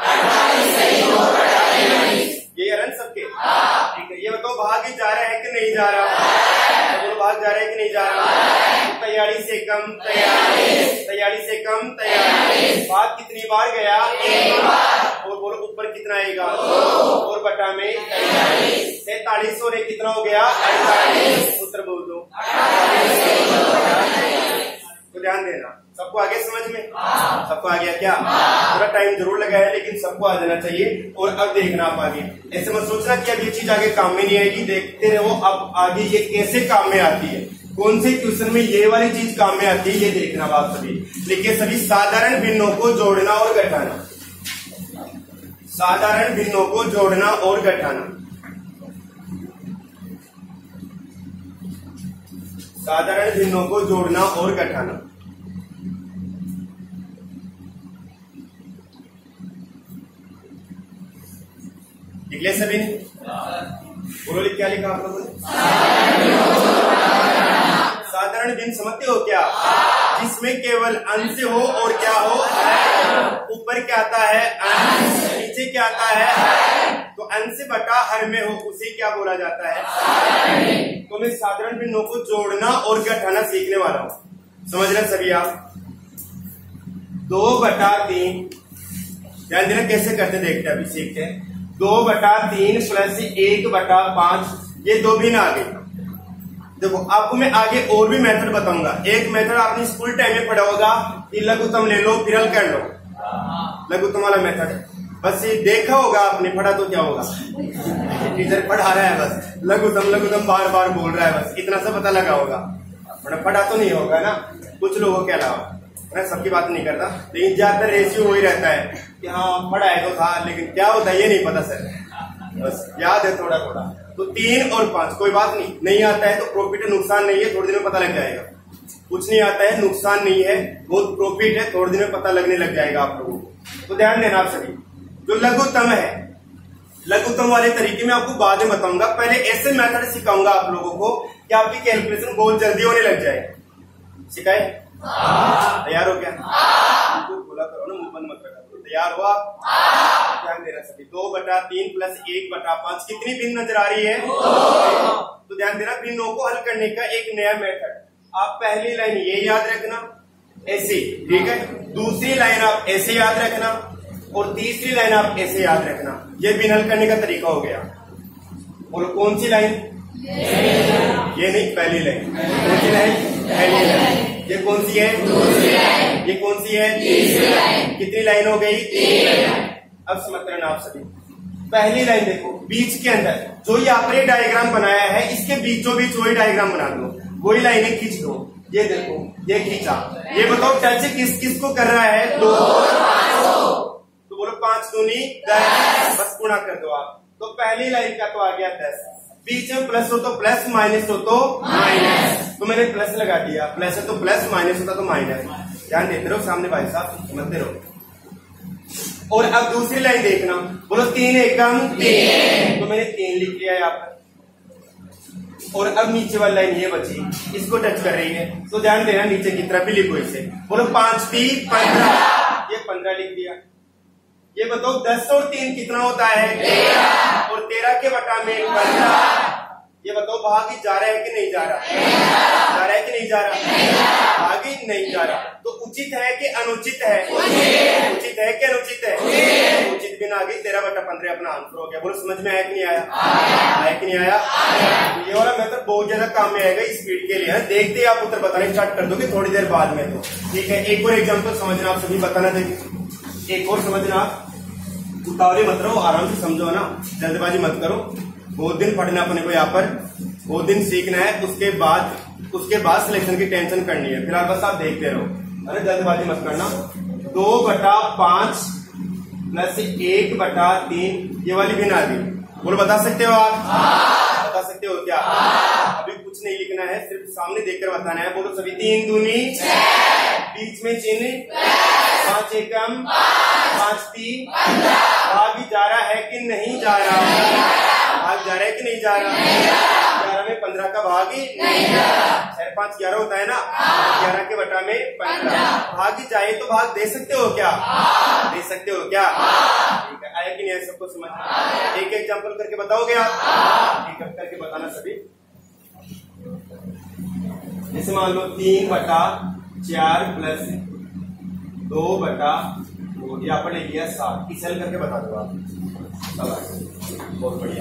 ये रन सबके, ठीक है। ये बताओ भाग जा रहा है कि नहीं जा रहा, बोलो भाग जा रहा है कि नहीं जा रहा। 43 से कम 43 से कम 43, भाग कितनी बार गया, 1 बार, और बोलो ऊपर कितना आएगा, 2 और बटा में 43 और 1 कितना हो गया, 48। उत्तर बोल दो। तो ध्यान देना, सबको आगे समझ में, सबको आ गया क्या, थोड़ा टाइम जरूर लगा है लेकिन सबको आ जाना चाहिए। और अब देखना आप आगे, ऐसे मत सोचना कि अब ये चीज आगे काम में नहीं आएगी, देखते रहो अब आगे ये कैसे काम में आती है, कौन से क्वेश्चन में ये वाली चीज काम में आती है, ये देखना आप सभी। लिखिए सभी, साधारण भिन्नों को जोड़ना और घटाना, साधारण भिन्नों को जोड़ना और घटाना, साधारण भिन्नों को जोड़ना और घटाना। निकले सभी ने, बोलो क्या लिखा आप लोगों ने, साधारण भिन्न समझते हो क्या, जिसमें केवल अंश हो और क्या हो, ऊपर क्या आता है अंश, नीचे क्या आता है, तो अंश बटा हर में हो उसे क्या बोला जाता है। तो मैं साधारण भिन्नों को जोड़ना और घटाना सीखने वाला हूँ, समझ रहे सभी आप। 2/3, ध्यान देना कैसे करते देखते हैं, अभी सीखते हैं। 2/3 प्लस 1/5, ये 2 भी ना आ गई। देखो आपको मैं आगे और भी मेथड बताऊंगा। एक मेथड आपने स्कूल टाइम में पढ़ा होगा कि लघुत्तम ले लो फिर हल कर लो, लघुत्तम वाला मेथड है। बस ये देखा होगा आपने, पढ़ा तो क्या होगा, टीचर पढ़ा रहा है बस लघुत्तम लघुत्तम बार बार बोल रहा है, बस इतना सा पता लगा होगा, पढ़ा तो नहीं होगा ना कुछ लोगों के अलावा। मैं सबकी बात नहीं करता, लेकिन ज्यादातर रेशियो वही रहता है कि हाँ पढ़ा है तो था, लेकिन क्या होता है ये नहीं पता सर, बस याद है थोड़ा थोड़ा। तो 3 और 5 कोई बात नहीं आता है तो प्रॉफिट है, नुकसान नहीं है, थोड़े दिन में पता लग जाएगा। कुछ नहीं आता है, नुकसान नहीं है, बहुत प्रॉफिट है, थोड़े दिन में पता लगने लग जाएगा आप लोगों को। तो ध्यान देना आप सभी। जो लघुत्तम है, लघुत्तम वाले तरीके में आपको बाद में बताऊंगा, पहले ऐसे मेथड सिखाऊंगा आप लोगों को कि आपकी कैलकुलेशन बहुत जल्दी होने लग जाए। सिखाए? तैयार हो क्या? बोला करो ना, मुंह बंद मत रखा करो। तैयार हो आप? ध्यान देना सभी। 2/3 प्लस 1/5 कितनी भिन्न नजर आ रही है? तो ध्यान देना, भिन्नों को हल करने का एक नया मेथड। आप पहली लाइन ये याद रखना ऐसे, ठीक है, दूसरी लाइन आप ऐसे याद रखना और तीसरी लाइन आप ऐसे याद रखना। ये भिन्न हल करने का तरीका हो गया। बोलो कौन सी लाइन? ये नहीं, पहली लाइन। कौन सी लाइन? पहली लाइन। ये कौन सी है? दूसरी लाइन। ये कौन सी है? तीसरी लाइन। कितनी लाइन हो गई? 3। अब समझ लेना आप सभी। पहली लाइन देखो, बीच के अंदर जो यहाँ पर डायग्राम बनाया है, इसके बीचों बीच वही डायग्राम बना दो, वही लाइनें खींच दो। ये देखो, ये खींचा। ये बताओ टच किस किस को कर रहा है? 2 तो बोलो 5 दूनी 10, बस गुणा कर दो आप। तो पहली लाइन का तो आ गया 10, बीच में प्लस हो तो प्लस, माइनस हो तो माइनस, तो मैंने प्लस लगा दिया। प्लस है तो प्लस, माइनस होता तो माइनस। ध्यान देते रहो सामने भाई साहब, समझते रहो। और अब दूसरी लाइन देखना, बोलो 3 एकम 3, तो मैंने 3 लिख लिया यहाँ पर। और अब नीचे वाली लाइन ये बची, इसको टच कर रही है, तो ध्यान देना नीचे की तरफ भी लिखो इसे। बोलो 5 3 15, ये 15 लिख दिया। ये बताओ 10 और 3 कितना होता है? 13, और 13 के बटा में 15। ये बताओ भागी जा रहा है कि नहीं जा रहा? जा रहा है कि नहीं जा रहा? भागी नहीं जा रहा। तो उचित है कि अनुचित है? उचित है कि अनुचित है? उचित बिना आगे 13/15 अपना आंसर हो गया। बोलो समझ में आया कि नहीं आया? आया कि नहीं आया? ये वाला मेथड बहुत ज्यादा काम में आएगा स्पीड के लिए। देखते ही आप उत्तर बताने स्टार्ट कर दोगे थोड़ी देर बाद में, तो ठीक है। एक और एग्जाम्पल समझना आप सभी, बताना देखिए, एक और समझना। उतावले मत रहो, आराम से समझो ना, जल्दबाजी मत करो। बहुत दिन पढ़ना अपने को, यहाँ पर बहुत दिन सीखना है, उसके बाद सिलेक्शन की टेंशन करनी है। फिर आप बस आप देखते रहो, अरे जल्दबाजी मत करना। 2/5 प्लस 1/3, ये वाली भी ना दी। बोलो बता सकते हो आप? बता सकते हो क्या? अभी कुछ नहीं लिखना है, सिर्फ सामने देखकर बताना है। बोलो सभी। 3 दूनी 6, बीच में चिन्ह 5 एकम 5 3 भाग जा रहा है कि नहीं जा रहा? भाग जा रहा है कि नहीं जा रहा? 11 में 15 का भाग ही नहीं जा रहा। 6 5 11 होता है ना, 11 के बटा में 15। भाग ही जाए तो भाग दे सकते हो क्या? दे सकते हो क्या? ठीक है, आया कि नहीं आया सबको समझ? एक एग्जाम्पल करके बताओगे आप? ठीक है, करके बताना सभी। जैसे मान लो 3/4 प्लस 2/2, यहाँ पर ले लिया 7। इसे हल करके बता दो आप। बहुत बढ़िया।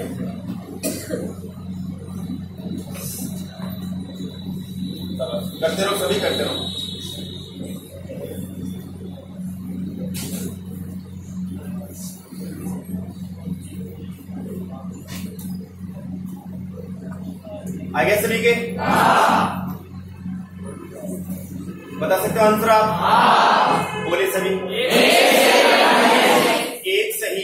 करते रहो सभी, करते रहो। आ गया सभी के? बता सकते हो आंसर आप? बोले सभी। 1 सही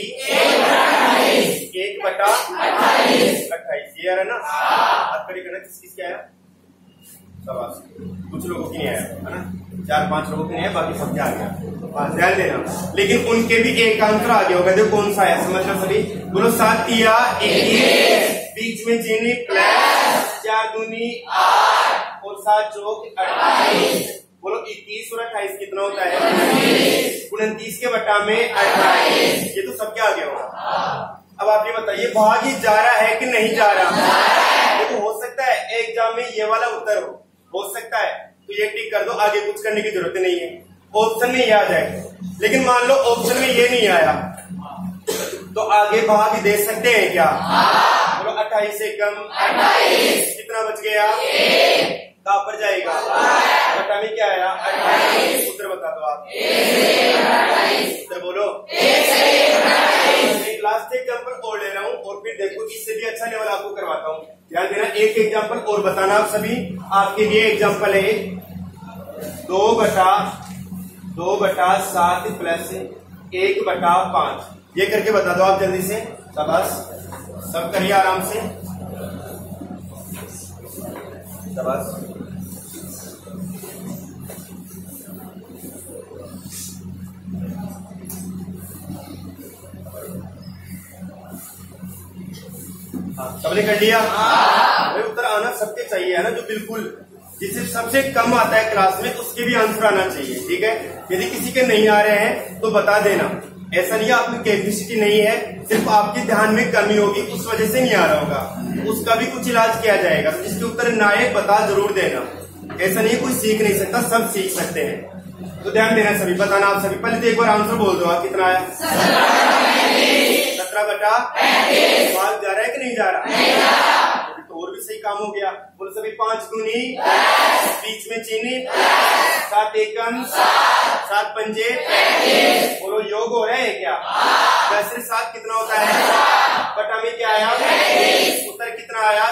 1/28, ये आ रहा ना? हथकड़ी करना किस किस क्या आया? शाबाश, कुछ लोगों की नहीं आया है ना, 4-5 लोगों की नहीं है, बाकी सब क्या आ गया। ध्यान देना, लेकिन उनके भी एक आंसर आ गया होगा। देखो कौन सा है, समझना सभी। बोलो 7 या 21, बीच में चिन्ह प्लस, 4 दूनी 8 और 7 चौक 28। बोलो 21 और 28 कितना होता है? 29 के बटा में 28। ये तो सब क्या आ गया होगा। अब आप ये बताइए, भाग ही जा रहा है कि नहीं जा रहा? ये तो हो सकता है एग्जाम में ये वाला उत्तर हो सकता है, तो ये टिक कर दो, आगे कुछ करने की जरूरत नहीं है। ऑप्शन में ये आ जाए। लेकिन मान लो ऑप्शन में ये नहीं आया तो आगे भाग दे सकते हैं क्या? बोलो 28 से कम 28 कितना बच गया? कहाँ पर जाएगा? बटा में क्या आया? 28। उत्तर बता दो आप। उत्तर बोलो। एक लास्ट एग्जाम्पल और ले रहा हूँ और फिर देखो इससे भी अच्छा लेवल आपको करवाता हूँ। ध्यान देना, एक एग्जाम्पल और बताना आप सभी। आपके लिए एग्जाम्पल है 2/7 प्लस 1/5। ये करके बता दो आप जल्दी से। शाबाश, सब करिए आराम से। शाबाश। सबने कर लिया? भाई उत्तर आना सबके चाहिए है ना, जो बिल्कुल जिसे सबसे कम आता है क्लास में उसके भी आंसर आना चाहिए। ठीक है, यदि किसी के नहीं आ रहे हैं तो बता देना। ऐसा नहीं है आपकी कैपेसिटी नहीं है, सिर्फ आपके ध्यान में कमी होगी, उस वजह से नहीं आ रहा होगा। उसका भी कुछ इलाज किया जाएगा। तो जिसके उत्तर ना आए बता जरूर देना। ऐसा नहीं है कोई सीख नहीं सकता, सब सीख सकते हैं। तो ध्यान देना सभी, बताना आप सभी। पहले तो एक बार आंसर बोल दो, कितना आया? 17/35। सवाल जा रहा है कि नहीं जा रहा? तो और भी सही काम हो गया। बोलो सभी, 5 दूनी, बीच में चीनी, 7 एकम, 7 पंजे। बोलो योग हो रहा है क्या? 10 से 7 कितना होता है? बटा में क्या आया? उत्तर कितना आया?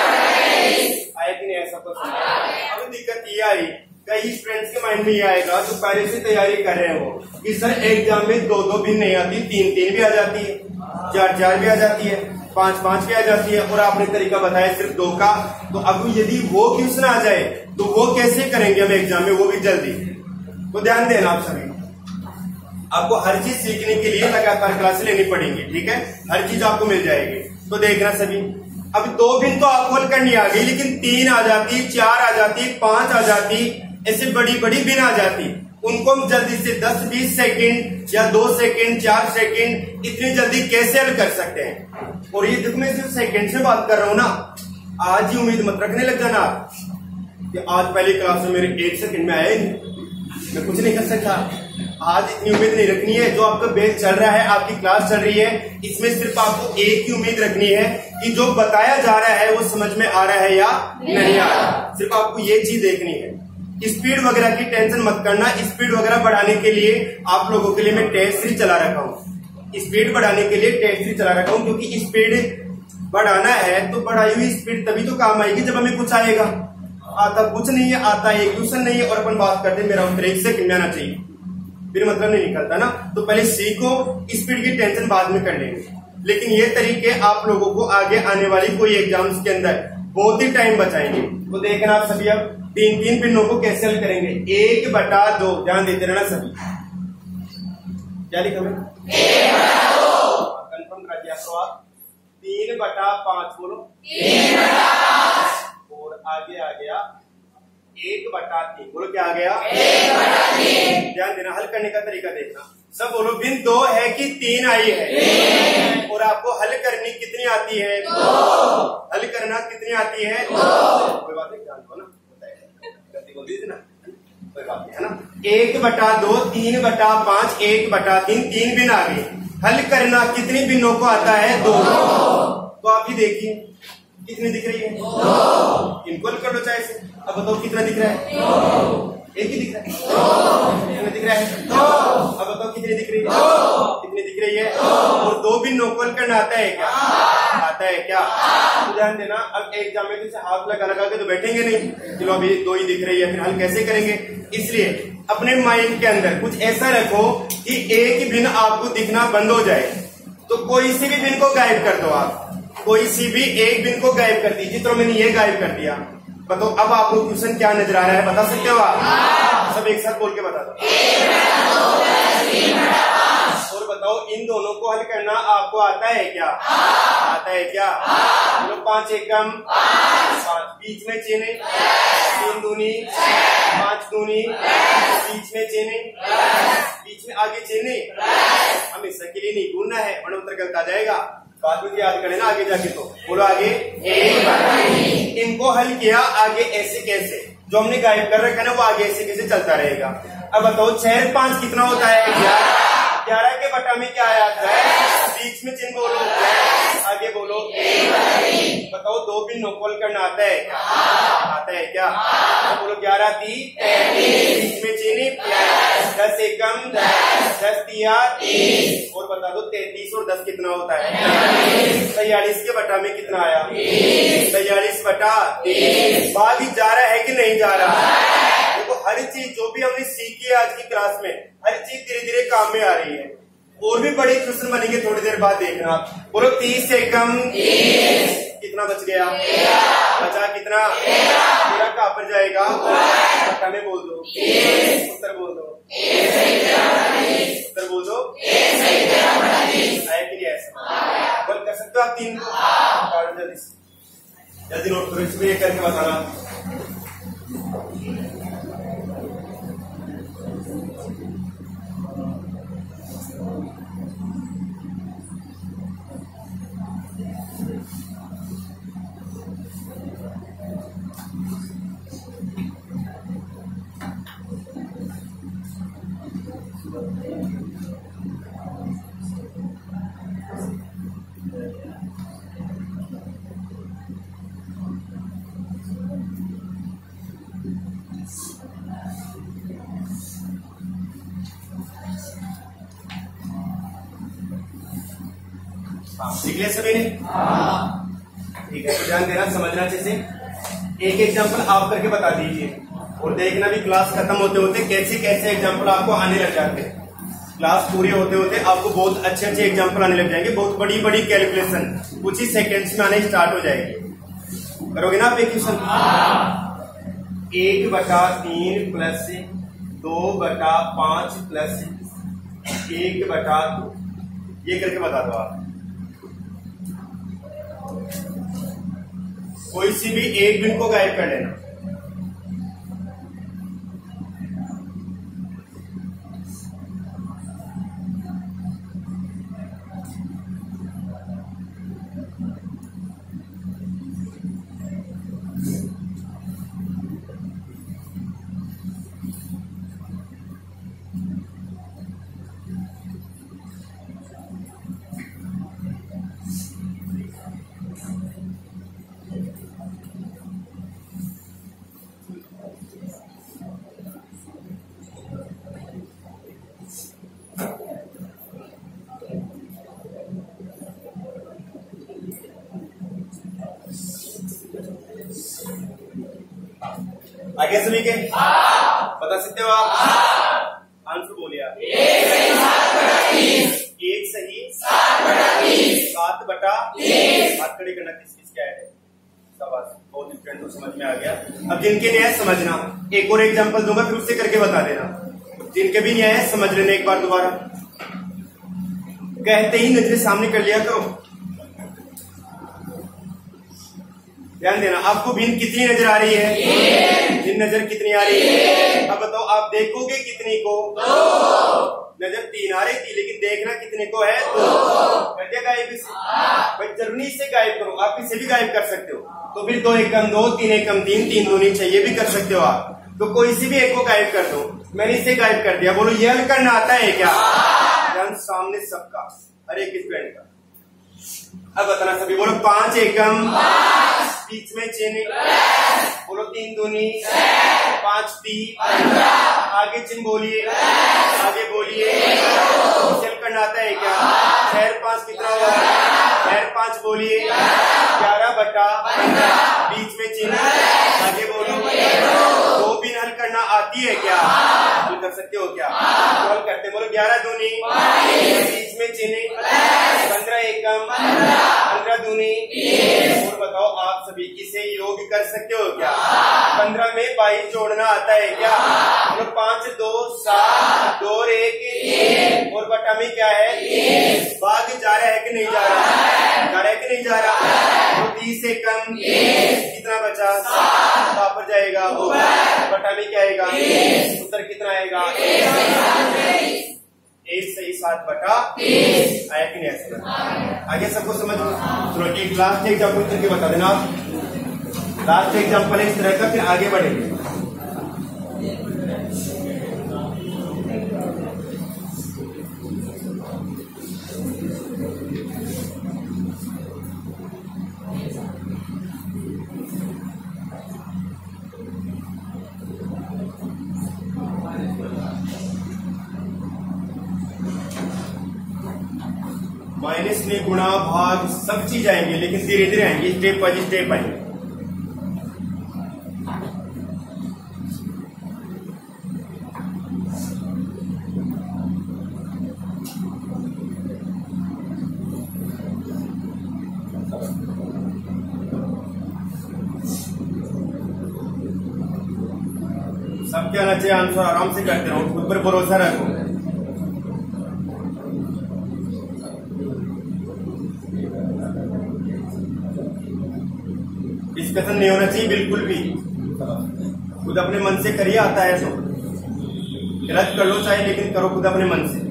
आया कि नहीं? ऐसा कुछ अब दिक्कत ये आई, कई स्टूडेंट्स के माइंड में ये आएगा जो पहले से तैयारी कर रहे हो कि सर एग्जाम में 2-2 भी नहीं आती, 3-3 भी आ जाती है, 4-4 भी आ जाती है, 5-5 भी आ जाती है, और आपने तरीका बताया सिर्फ 2 का। तो अब यदि वो क्वेश्चन आ जाए तो वो कैसे करेंगे हम एग्जाम में, वो भी जल्दी। तो ध्यान देना आप सभी, आपको हर चीज सीखने के लिए लगातार क्लास लेनी पड़ेंगी। ठीक है, हर चीज आपको मिल जाएगी। तो देखना सभी, अब 2 बिन तो आपको हल करनी आ गई, लेकिन 3 आ जाती, 4 आ जाती, 5 आ जाती, ऐसे बड़ी बड़ी बिन आ जाती। उनको हम जल्दी से 10-20 सेकंड या 2 सेकंड 4 सेकंड इतनी जल्दी कैसे हल कर सकते हैं। और ये देखो मैं सिर्फ सेकंड से बात कर रहा हूं ना, आज ही उम्मीद मत रखने लग जाना कि आज पहली क्लास में मेरे 1 सेकंड में आए, मैं कुछ नहीं कर सकता। आज इतनी उम्मीद नहीं रखनी है। जो आपका बैच चल रहा है, आपकी क्लास चल रही है, इसमें सिर्फ आपको एक ही उम्मीद रखनी है कि जो बताया जा रहा है वो समझ में आ रहा है या नहीं आ रहा। सिर्फ आपको ये चीज देखनी है। स्पीड वगैरह की टेंशन मत करना। स्पीड वगैरह बढ़ाने के लिए आप लोगों के लिए मैं टेस्ट सीरीज चला रखा हूँ। स्पीड बढ़ाने के लिए टेस्ट सीरीज चला रखा हूँ, क्योंकि स्पीड बढ़ाना है तो बढ़ाई हुई स्पीड तभी तो काम आएगी जब हमें कुछ आएगा। आता कुछ नहीं है, आता एक क्वेश्चन नहीं है और अपन बात करते मेरा उत्तर 1 सेकंड में आना चाहिए, फिर मतलब नहीं निकलता ना। तो पहले सीखो, स्पीड की टेंशन बाद में कर लेंगे। लेकिन ये तरीके आप लोगों को आगे आने वाली कोई एग्जाम्स के अंदर बहुत ही टाइम बचाएंगे। तो देखना आप सभी, अब 3-3 पिनों को कैसे हल करेंगे। 1/2, ध्यान देते रहना सभी। क्या लिखा मैं? 1/2 कंफर्म करा दिया तो आप। 3/5 बोलो। 3/5 और आगे आ गया 1/3 बोलो। क्या आ गया? 1/3। ध्यान देना, हल करने का तरीका देखना। सब बोलो, बिन 2 है कि 3 आई है? और आपको हल करनी कितनी आती है? 2। हल करना कितनी आती है? 2। कोई बात नहीं, जान दो ना, गलती बोल दी थी ना, कोई बात नहीं है ना। 1/2, 3/5, 1/3, 3 बिन आ गई। हल करना कितनी बिनों को आता है? 2। तो आप ही देखिए कितनी दिख रही है? 2। इनको हल कर लो चाहे से। अब बताओ कितना दिख रहा है? 2। एक ही दिख रहा है? कितना दिख रहा है? 2। अब बताओ कितनी दिख रही है? 2। कितनी दिख रही है? 2। और 2 भी नोकल करना आता है क्या? आता है क्या? तो ध्यान देना, अब एग्जाम में किसी हाथ लगा के तो बैठेंगे नहीं। चलो अभी 2 ही दिख रही है, फिर हल कैसे करेंगे? इसलिए अपने माइंड के अंदर कुछ ऐसा रखो कि एक बिन आपको दिखना बंद हो जाए। तो कोई सी भी बिन को गायब कर दो आप, कोई सी भी एक बिन को गायब कर दीजिए। तो मैंने ये गायब कर दिया। बताओ अब आपको क्वेश्चन क्या नजर आ रहा है, बता सकते हो आप? सब एक साथ बोल के बता दो। और बताओ इन दोनों को हल करना आपको आता है क्या? आता है क्या? 5 एकम 5, बीच में चेने, 3 दूनी 5 दूनी, बीच में चेने, बीच में आगे चेने। हमेशा के लिए नहीं भूलना है, वरना उत्तर गलत आ जाएगा। बाद में याद करें ना आगे जाके। तो बोलो आगे 1/3। इनको हल किया, आगे ऐसे कैसे, जो हमने गायब कर रखा है ना वो आगे ऐसे कैसे चलता रहेगा। अब बताओ 6 और 5 कितना होता है? 11। 11 के बटा में क्या आया? 10। बीच में चिन्ह बोलो, आगे बोलो। बताओ 2 भी नोकल करना आता है क्या? आता है क्या? तो बोलो 11 3 बीच में चिन्ह 10 एकम 10 तिया 30 और बता दो 33 और 10 कितना होता है? 43 के बटा में कितना आया? 43 बटा 30। बात ही जा रहा है कि नहीं जा रहा? देखो हर चीज जो भी हमने सीखी है आज की क्लास में, हर चीज धीरे धीरे काम में आ रही है। और भी बड़े क्वेश्चन बनेंगे थोड़ी देर बाद, देखना। बोलो 30 से कम कितना बच गया? बचा कितना? 13 कहाँ पर जाएगा? बटा में बोल दो, उत्तर बोल दो, उत्तर बोल दो। आया कि नहीं? ऐसा बोल कर सकते हो आप 3? जल्दी नोट करो, इसमें ये करके बताना। सीख लिया सभी ने? ठीक है, तो ध्यान देना, समझना अच्छे से। एक एग्जाम्पल आप करके बता दीजिए और देखना भी क्लास खत्म होते होते कैसे कैसे एग्जाम्पल आपको आने लग जाते हैं। क्लास पूरी होते होते आपको बहुत अच्छे अच्छे एग्जाम्पल आने लग जाएंगे, बहुत बड़ी बड़ी कैलकुलेशन कुछ ही सेकेंड्स में आने स्टार्ट हो जाएगी। करोगे ना आप एक क्वेश्चन? 1/3 प्लस 2/5 प्लस 1/2 ये करके बता दो आप। कोई सी भी एक बिन को गायब कर लेना। आगे सभी के बता सकते हो आप? आंसर बोलिए आप। 1 सही 7/30। हाथ खड़े करना, किस किस क्या है? शाबाश, बहुत इंपॉर्टेंट, तो समझ में आ गया। अब जिनके नहीं है समझना, एक और एग्जांपल दूंगा फिर उससे करके बता देना। जिनके भी नहीं है समझ लेना एक बार दोबारा। कहते ही नजरें सामने कर लिया करो। ध्यान देना, आपको भिन्न कितनी नजर आ रही है? भिन्न नजर कितनी आ रही है? अब बताओ आप देखोगे कितनी को? 2। नजर 3 आ रही थी लेकिन देखना कितने को है? 2। कर दिया गायब इसे? भाई जरूरी से गायब करो, आप इसे भी गायब कर सकते हो। तो फिर 2 एकम 2 3 एकम 3 3 दूनी चाहिए भी कर सकते हो आप। तो कोई सी भी एक को गायब कर दो। मैंने इसे गायब कर दिया। बोलो ये हल करना आता है क्या? ध्यान सामने सबका, हर एक स्टूडेंट का। अब बताना सभी, बोलो 5 एकम 5 बीच में चिन्ह, बोलो 3 दूनी 5 3 आगे चिन्ह बोलिए, आगे बोलिए। सेल करना आता है क्या? 6 और 5 कितना हुआ? 6 और 5 बोलिए 11/15 बीच में चिन्ह, आगे बोलो। 2 भी हल करना आती है क्या? हल कर सकते हो क्या? हल करते, बोलो 11 दूनी बीच में चिन्ह 15 एकम 15 दूनी। और बताओ आप सभी इसे योग कर सकते हो क्या? 15 में 22 जोड़ना आता है क्या? तो 5 2 7 2 और 1 और बटा में क्या है? भाग जा रहा है कि नहीं जा रहा? जा रहा है कि नहीं जा रहा? तो 30 से कम कितना बचा? 7 पर जाएगा, बटा में क्या आएगा? उत्तर कितना आएगा? 1 सही 7/30 आया कि नहीं? ऐसा आगे सबको समझ में? चलो एक लास्ट एग्जाम्पल करके बता देना आप। लास्ट एग्जाम्पल इस तरह का, फिर आगे बढ़ेंगे। माइनस में गुणा भाग सब चीज आएंगे, लेकिन धीरे धीरे आएंगे, स्टेप बाय स्टेप आएंगे। सब क्या आना चाहिए आंसर, आराम से करते रहो, खुद पर भरोसा रखो। डिस्कशन नहीं होना चाहिए बिल्कुल भी, खुद अपने मन से करिए, आता है तो गलत कर लो चाहे, लेकिन करो खुद अपने मन से।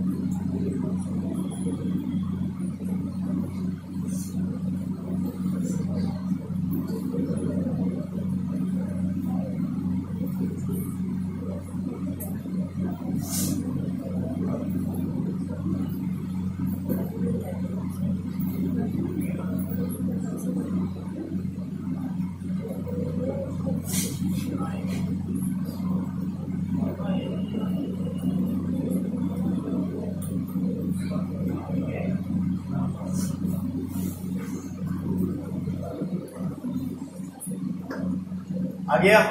आ गया?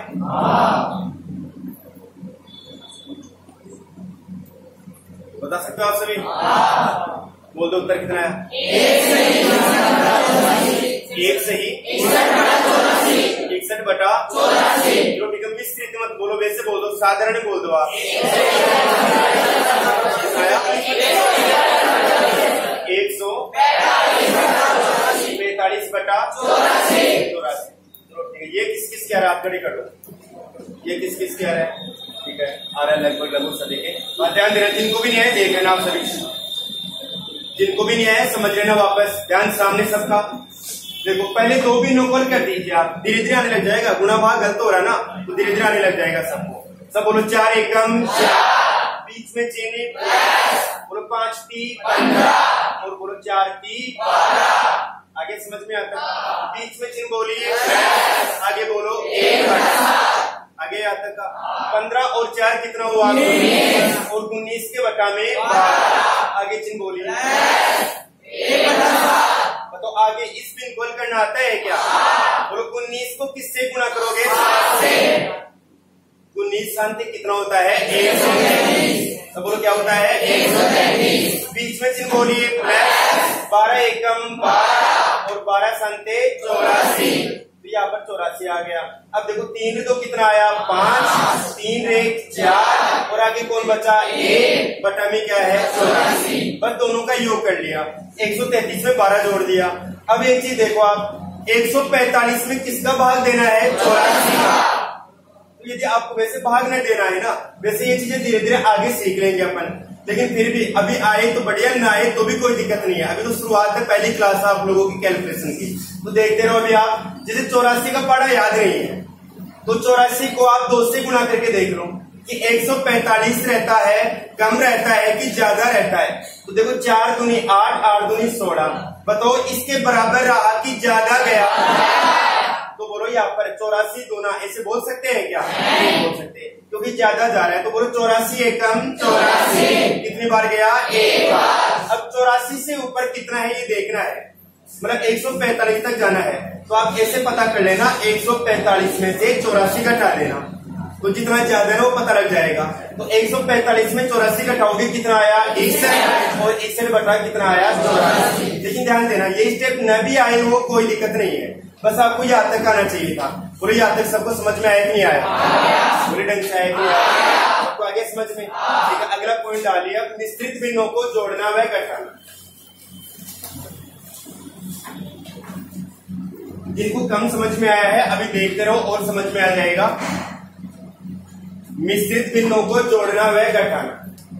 बता सकते हो आप सभी? बोल दो उत्तर कितना है? एक सही 61 बटा 84। विस्तृत मत बोलो, वैसे बोल दो, साधारण बोल दो आप। 145 बटा 84। ये किस किस कह रहा है, आप खड़ी कर दो। ये किस किस कह रहा है? ठीक है, आ रहा है लगभग सभी के। ध्यान देना, जिनको भी नहीं आए देख लेना आप सभी, जिनको भी नहीं आए समझ लेना वापस, ध्यान सामने सबका। देखो पहले दो भी नोकल कर दीजिए आप, धीरे धीरे आने लग जाएगा। गुणा भाग गलत हो रहा ना, तो धीरे धीरे आने लग जाएगा सबको। सब बोलो 4 एकम 4, बीच में चिन्ह, बोलो 5 टी 15, और बोलो 4 टी 12। आगे समझ में आता है? बीच में चिन्ह बोलिए, आगे बोलो 1 आगे यहाँ तक का 15 और 4 कितना हुआ? और 19 के बटा में 12। आगे चिन्ह बोलिए, तो आगे इस पिन गोल करना आता है क्या? बोलो 19 को किससे गुणा करोगे? 19 शांति कितना होता है? 133। तो बोलो क्या होता है? 133। बीच में चिन्ह बोलिए, प्लस 12 एकम 12 और 12 शांति 84। तो यहाँ पर 84 आ गया। अब देखो 3 2 कितना आया? 5, 3 1 4, और आगे कौन बचा? 1 बटा में क्या है? 84। बस दोनों का योग कर लिया, 133 में 12 जोड़ दिया। अब एक चीज देखो आप, 145 में किसका भाग देना है? 84 का। तो यदि आपको वैसे भाग नहीं देना है ना, वैसे ये चीजें धीरे धीरे आगे सीख लेंगे अपन, लेकिन फिर भी अभी आए तो बढ़िया, ना आए तो भी कोई दिक्कत नहीं है। अभी तो शुरुआत है, पहली क्लास आप लोगों की कैलकुलेशन की, तो देखते रहो। अभी आप जैसे 84 का पढ़ा याद नहीं है, तो 84 को आप 2 से गुणा करके देख लो कि 145 रहता है, कम रहता है कि ज्यादा रहता है। तो देखो 4 दूनी 8, 8 दूनी 16। बताओ इसके बराबर रहा कि ज्यादा गया? तो बोलो यहाँ पर 84 दूना, ऐसे बोल सकते हैं क्या? नहीं बोल सकते, क्योंकि ज्यादा जा रहा है। तो बोलो 84 एकम 84। कितनी बार गया? 1 बार। अब 84 से ऊपर कितना है ये देखना है, मतलब 145 तक जाना है। तो आप कैसे पता कर लेना, 145 में से 84 घटा देना, तो जितना ज्यादा है वो पता लग जाएगा। तो 145 में 84 घटाओगे कितना आया? 61, और 61 बटा कितना आया? 84। लेकिन ध्यान देना, ये स्टेप न भी आए हो कोई दिक्कत नहीं है, बस आपको यहाँ तक आना चाहिए था। पूरे यहाँ तक सबको समझ में आया कि नहीं आया? पूरे ढंग से आया कि नहीं आया? आपको आगे समझ में? ठीक है, अगला पॉइंट डालिए, मिश्रित भिन्नों को जोड़ना व घटाना। जिनको कम समझ में आया है अभी देखते रहो और समझ में आ जाएगा। मिश्रित भिन्नों को जोड़ना व घटाना।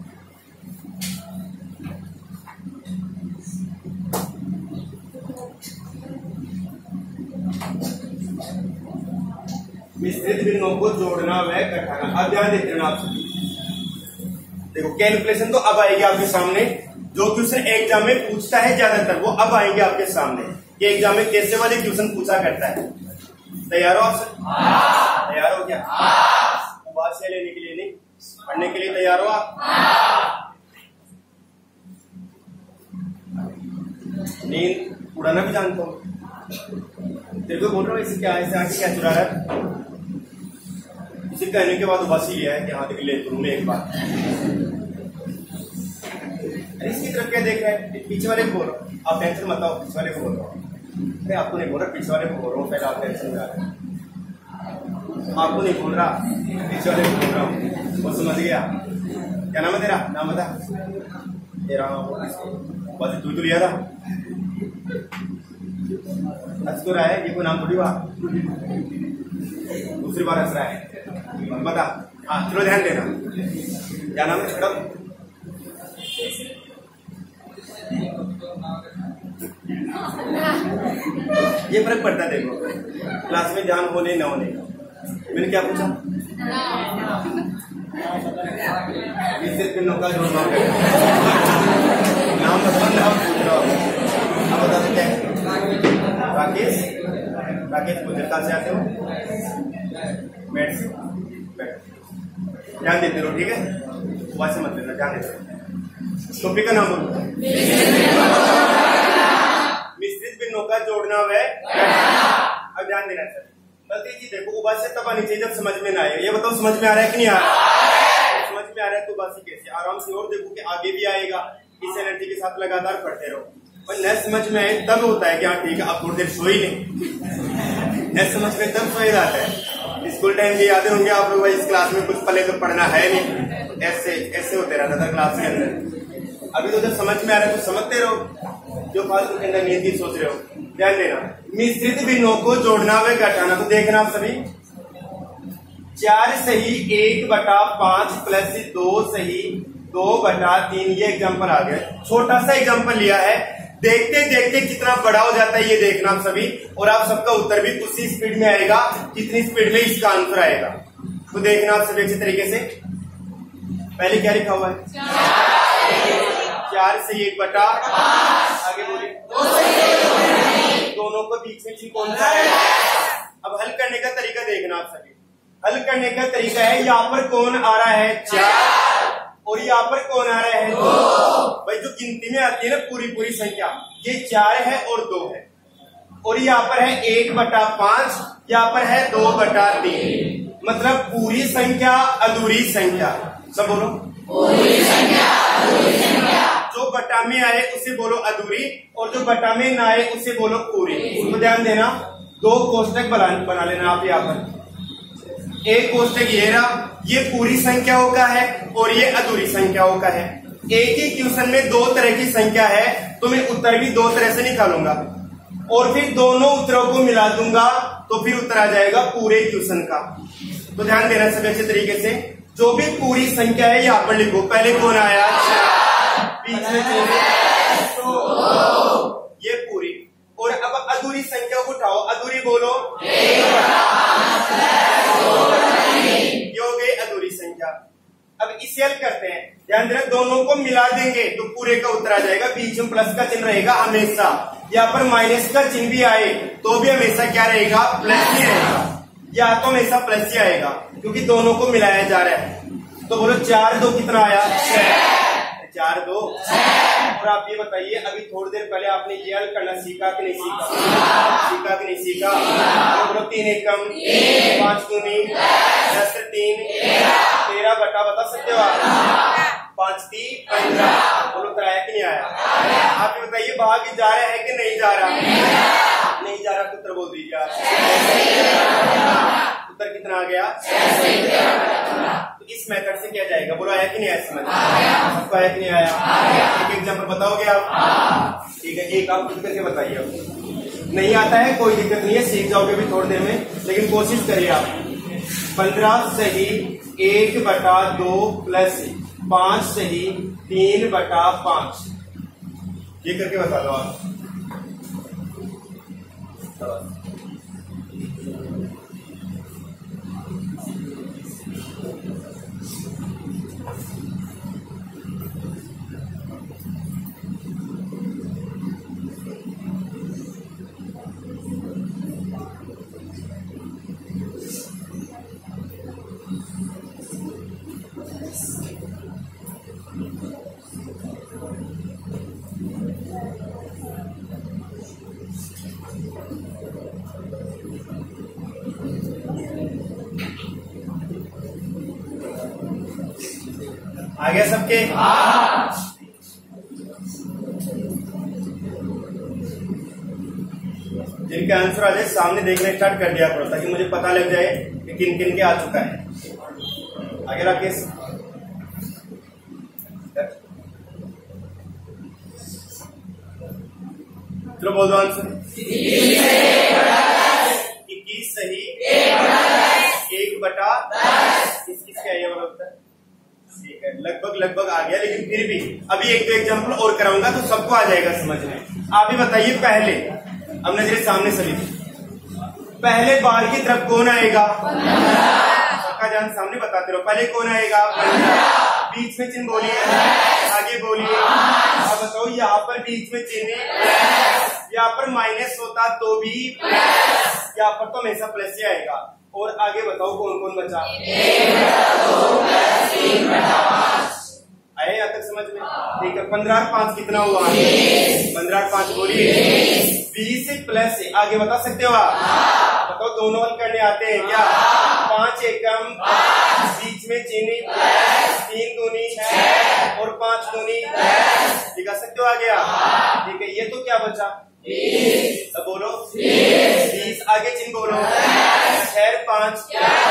मिश्रित भिन्नों को जोड़ना व घटाना। अब ध्यान देते रहना आप सभी। देखो कैलकुलेशन तो अब आएगी आपके सामने, जो क्वेश्चन एग्जाम में पूछता है ज्यादातर वो अब आएंगे आपके सामने। ये एग्जाम में कैसे वाले क्वेश्चन पूछा करता है। तैयार हो आप सब? तैयार हो क्या? मुबाशरे लेने के लिए नहीं, पढ़ने के लिए तैयार हो आप? नींद उड़ाना भी जानता हूँ। तेरे को बोल रहा हूँ इसे क्या ऐसे आके क्या चुरा रहा है? इसे कहने के बाद बस ही है कि हाँ देख ले तुम एक बात। अरे इसकी तरफ क्या देख रहा है? पीछे वाले को बोल रहा हूँ, आप टेंशन मत आओ, पीछे वाले को बोल रहा हूँ। अरे आपको नहीं बोल रहा, पीछे वाले को बोल रहा हूँ, पहले आप टेंशन में आ रहे हैं। आपको नहीं बोल रहा, पीछे वाले को बोल रहा हूँ, वो समझ गया। क्या नाम है तेरा? नाम बता। तेरा बस तू तो लिया था, हंस तो रहा है, ये कोई नाम थोड़ी हुआ, दूसरी बार हंस रहा है, बता। हाँ चलो ध्यान देना, क्या नाम है छोटा? ये फर्क पड़ता है देखो, क्लास में ध्यान होने न होने का। मैंने क्या पूछा? सिर्फ नौका जोड़ नाम बता, नाम पूछ रहा हूँ, आप बता सकते हैं? राकेश, राकेश गुजरात से आते हो? बैठ से ध्यान देते रहो, ठीक है? वहां से मत देना, ध्यान देते रहो। टॉपिक का नाम बोलो। मिश्रित भिन्नों का जोड़ना व अब ध्यान देना सर। गलती जी देखो, उबासी से तब आनी चाहिए जब समझ में ना आए। ये बताओ समझ में आ रहा है कि नहीं आ रहा? समझ में आ रहा है तो उबासी कैसे? आराम से और देखो कि आगे भी आएगा, इस एनर्जी के साथ लगातार पढ़ते रहो। पर न समझ में आए तब होता है कि हाँ ठीक है आप थोड़ी देर सो ही नहीं, न समझ में तब सो ही जाता है। स्कूल टाइम के यादें होंगे आप लोग, इस क्लास में कुछ पहले तो पढ़ना है नहीं, ऐसे ऐसे होते रहता था क्लास के अंदर। अभी तो जब समझ में आ रहा है तो समझते रहो, जो फालतू के अंदर नींद की सोच रहे हो। ध्यान देना, मिश्रित भिन्नों को जोड़ना व घटाना। तो देखना आप सभी, 4 सही 1/5 प्लस 2 सही 2/3। ये एग्जाम्पल आ गया, छोटा सा एग्जाम्पल लिया है। देखते देखते कितना बड़ा हो जाता है ये देखना आप सभी, और आप सबका उत्तर भी उसी स्पीड में आएगा जितनी स्पीड में इसका आंसर आएगा। तो देखना आप सभी अच्छे तरीके से। पहले क्या लिखा हुआ है? 4 से 1/5, आगे बोलिए। दोनों को बीच में चिन्ह कौन सा है? अब हल करने का तरीका देखना आप सभी। हल करने का तरीका है, यहाँ पर कौन आ रहा है? 4, और यहाँ पर कौन आ रहा है? 2। भाई जो गिनती में आती है ना पूरी पूरी संख्या, ये 4 है और 2 है, और यहाँ पर है 1/5, यहाँ पर है 2/3। मतलब पूरी संख्या अधूरी संख्या। सब बोलो, पूरी संख्या अधूरी संख्या। जो बटा में आए उसे बोलो अधूरी, और जो बटा में ना आए उसे बोलो पूरी। तो ध्यान देना, 2 कोष्टक बना लेना आप यहाँ पर। एक कोष्टक ये रहा, ये पूरी संख्याओं का है और ये अधूरी संख्याओं का है। एक ही क्वेश्चन में 2 तरह की संख्या है, तो मैं उत्तर भी 2 तरह से निकालूंगा, और फिर दोनों उत्तरों को मिला दूंगा, तो फिर उत्तर आ जाएगा पूरे क्वेश्चन का। तो ध्यान देना सब अच्छे तरीके से। जो भी पूरी संख्या है यहाँ पर लिखो। पहले कौन आया? 4, बीच में ये पूरी, और अब अधूरी संख्या को उठाओ। अधूरी बोलो, ये हो गई अधूरी संख्या। अब इसे हल करते हैं, ध्यान देना, दोनों को मिला देंगे तो पूरे का उत्तर आ जाएगा। बीच में प्लस का चिन्ह रहेगा हमेशा, यहाँ पर माइनस का चिन्ह भी आए तो भी हमेशा क्या रहेगा? प्लस ही रहेगा, या तो हमेशा प्लस ही आएगा, क्योंकि दोनों को मिलाया जा रहा है। तो बोलो 4 2 कितना आया? 6। 4 2 6। और आप ये बताइए, अभी थोड़ी देर पहले आपने ये हल करना सीखा कि नहीं सीखा? सीखा कि नहीं सीखा? बोलो 3 एकम 5 दूनी 10 3 13 बटा, बता सकते हो आप? 5 3 15। बोलो कराया कि नहीं आया? आप ये बताइए, भाग जा रहा है कि नहीं जा रहा? नहीं जा रहा तो उत्तर बोल दीजिए आप। उत्तर कितना आ गया? 6। तो इस मेथड से क्या जाएगा? बोलो आया कि नहीं आया समझ? सबको आया कि नहीं आया? एक एग्जाम्पल बताओगे आप? ठीक है, एक आप खुद करके बताइए। अब नहीं आता है कोई दिक्कत नहीं है, सीख जाओगे भी थोड़ी देर में, लेकिन कोशिश करिए आप। 15 सही 1/2 प्लस 5 सही 3/5। ये करके बता दो आप। आ गया सबके? जिनके आंसर आ जाए सामने देखना स्टार्ट कर दिया करो, ताकि मुझे पता लग जाए कि किन किन के आ चुका है। आगे राकेश। चलो बोल दो आंसर। 21 सही 1/10। इसका ये वाला होता है। ठीक है, लगभग आ गया, लेकिन फिर भी अभी एक दो एग्जाम्पल और कराऊंगा तो सबको आ जाएगा समझ में। आप ही बताइए, पहले अब नजरे सामने सभी, पहले बार की तरफ कौन आएगा? सबका ध्यान सामने बताते रहो। पहले कौन आएगा? बीच में चिन्ह बोलिए, आगे बोलिए। अब बताओ, यहाँ पर बीच में चिन्ह, यहाँ पर माइनस होता तो भी, यहाँ पर तो हमेशा प्लस ही आएगा। और आगे बताओ कौन कौन बचा? आए यहाँ तक समझ में? ठीक है, 15 और 5 कितना हुआ? 15 और 5 बोलिए। 20 प्लस आगे बता सकते हो आप? बताओ, दोनों हल करने आते हैं क्या? 5 एकम, बीच में चिन्ह, 3 दूनी और 5 दूनी, दिखा सकते हो? आ गया? ठीक है, ये तो क्या बचा? सब बोलो 20। आगे चिन्ह बोलो। 6 5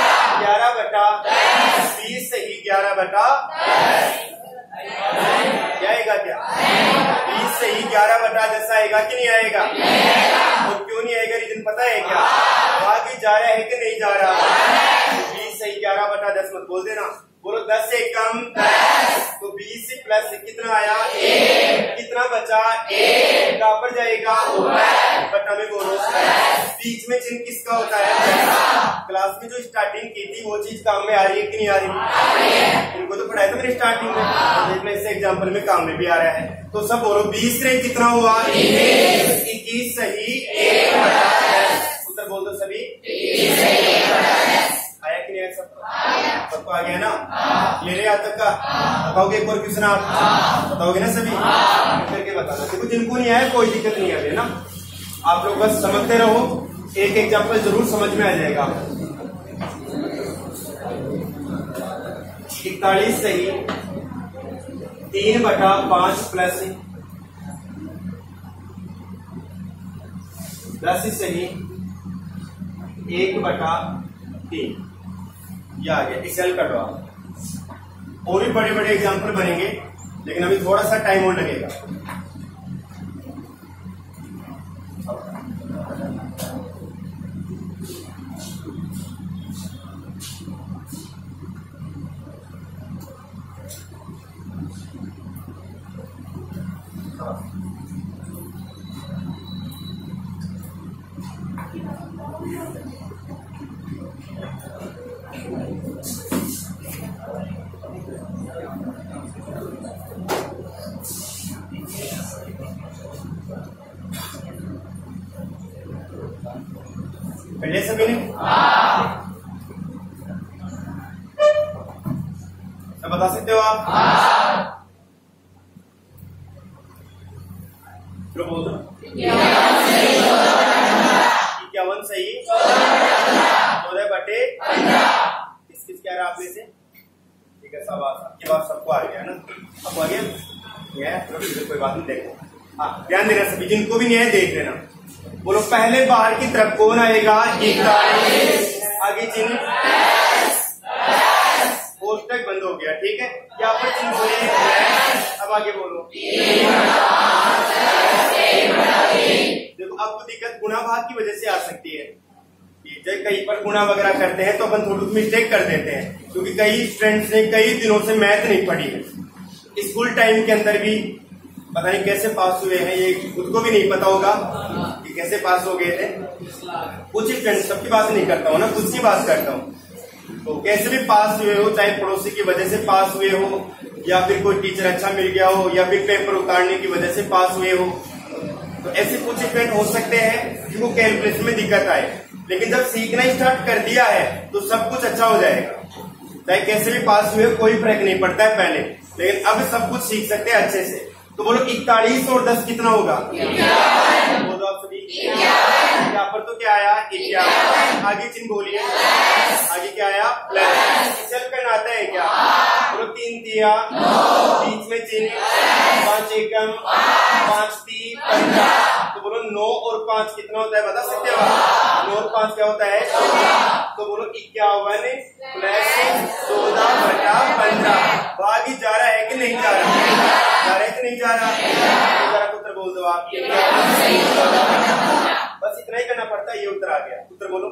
11/20 सही 11/10 आएगा क्या? 20 सही 11/10 आएगा कि नहीं आएगा? और क्यों नहीं आएगा? रीजन पता है क्या? आगे जा रहा है कि नहीं जा रहा? 20 सही 11/10 मत बोल देना। बोलो 10 से कम 10, तो 20 से प्लस कितना आया? 1। कितना बचा? 1। कहाँ पर जाएगा? बटा में बोलो। बीच में चिन्ह किसका होता है? क्लास में जो स्टार्टिंग की थी वो चीज काम में आ रही है कि नहीं आ रही? इनको तो पढ़ाया था मैंने स्टार्टिंग में, देखना इससे एग्जाम्पल में काम में भी आ रहा है। तो सब बोलो 20 से कितना हुआ? 21 सही 1/10। उत्तर बोल दो सभी। आया कि नहीं आया? सबको आ गया ना? ये रहे आज तक का? बताओगे एक और क्वेश्चन आप? बताओगे ना सभी? करके बताना। देखो, जिनको नहीं आया कोई दिक्कत नहीं है ना, आप लोग बस समझते रहो, एक एग्जाम्पल जरूर समझ में आ जाएगा। 41 सही 3/5 प्लस 10 सही 1/3। ये आ गया। एक्सेल कर लो आप। और भी बड़े बड़े एग्जाम्पल बनेंगे, लेकिन अभी थोड़ा सा टाइम और लगेगा। पहले सभी ने सब बता सकते हो आप? चलो बोल दो। 51 सही 14/15। किस क्या रहा आप में से? ठीक है, सब आपके बात सबको आ गया ना? आपको आ गया? कोई बात नहीं। देखो, हाँ ध्यान देना सभी, जिनको भी नहीं है देख लेना। बोलो, पहले बाहर की तरफ कौन आएगा? 41। आगे चिन्ह पोस्टक बंद हो गया। ठीक है, यहाँ पर चिन्ह बोलिए। अब आगे बोलो। देखो, आपको दिक्कत गुणा भाग की वजह से आ सकती है। जब कहीं पर गुणा वगैरह करते हैं तो अपन थोड़ी मिस्टेक कर देते हैं, क्योंकि कई स्टूडेंट्स ने कई दिनों से मैथ नहीं पढ़ी है। स्कूल टाइम के अंदर भी पता नहीं कैसे पास हुए हैं, ये खुद को भी नहीं पता होगा कि कैसे पास हो गए थे। कुछ स्टूडेंट्स, सबकी बात नहीं करता हूँ ना, खुद की बात करता हूँ। तो कैसे भी पास हुए हो, चाहे पड़ोसी की वजह से पास हुए हो, या फिर कोई टीचर अच्छा मिल गया हो, या फिर पेपर उतारने की वजह से पास हुए हो, तो ऐसे कुछ स्टूडेंट हो सकते हैं जिनको कैलकुलेशन में दिक्कत आए। लेकिन जब सीखना स्टार्ट कर दिया है तो सब कुछ अच्छा हो जाएगा। चाहे कैसे भी पास हुए, कोई फर्क नहीं पड़ता है पहले, लेकिन अब सब कुछ सीख सकते हैं अच्छे से। तो बोलो 41 और 10 कितना होगा? बोलो आप सभी। यहाँ पर तो क्या आया? 51। आगे चिन्ह बोलिए। आगे क्या आया? प्लस। चल कर आता है क्या? बोलो 3 दिया, बीच में चिन्ह, 5 एकम, 5 3 15। तो बोलो 9 और 5 कितना होता है बता सकते हो? 9 और 5 क्या होता है? तो बोलो 51 प्लस 14/15। भाग ही जा रहा है कि नहीं जा रहा? जा रहा है कि नहीं जा रहा? उत्तर बोल दो आप। बस इतना ही करना पड़ता है, ये उत्तर आ गया। उत्तर बोलो।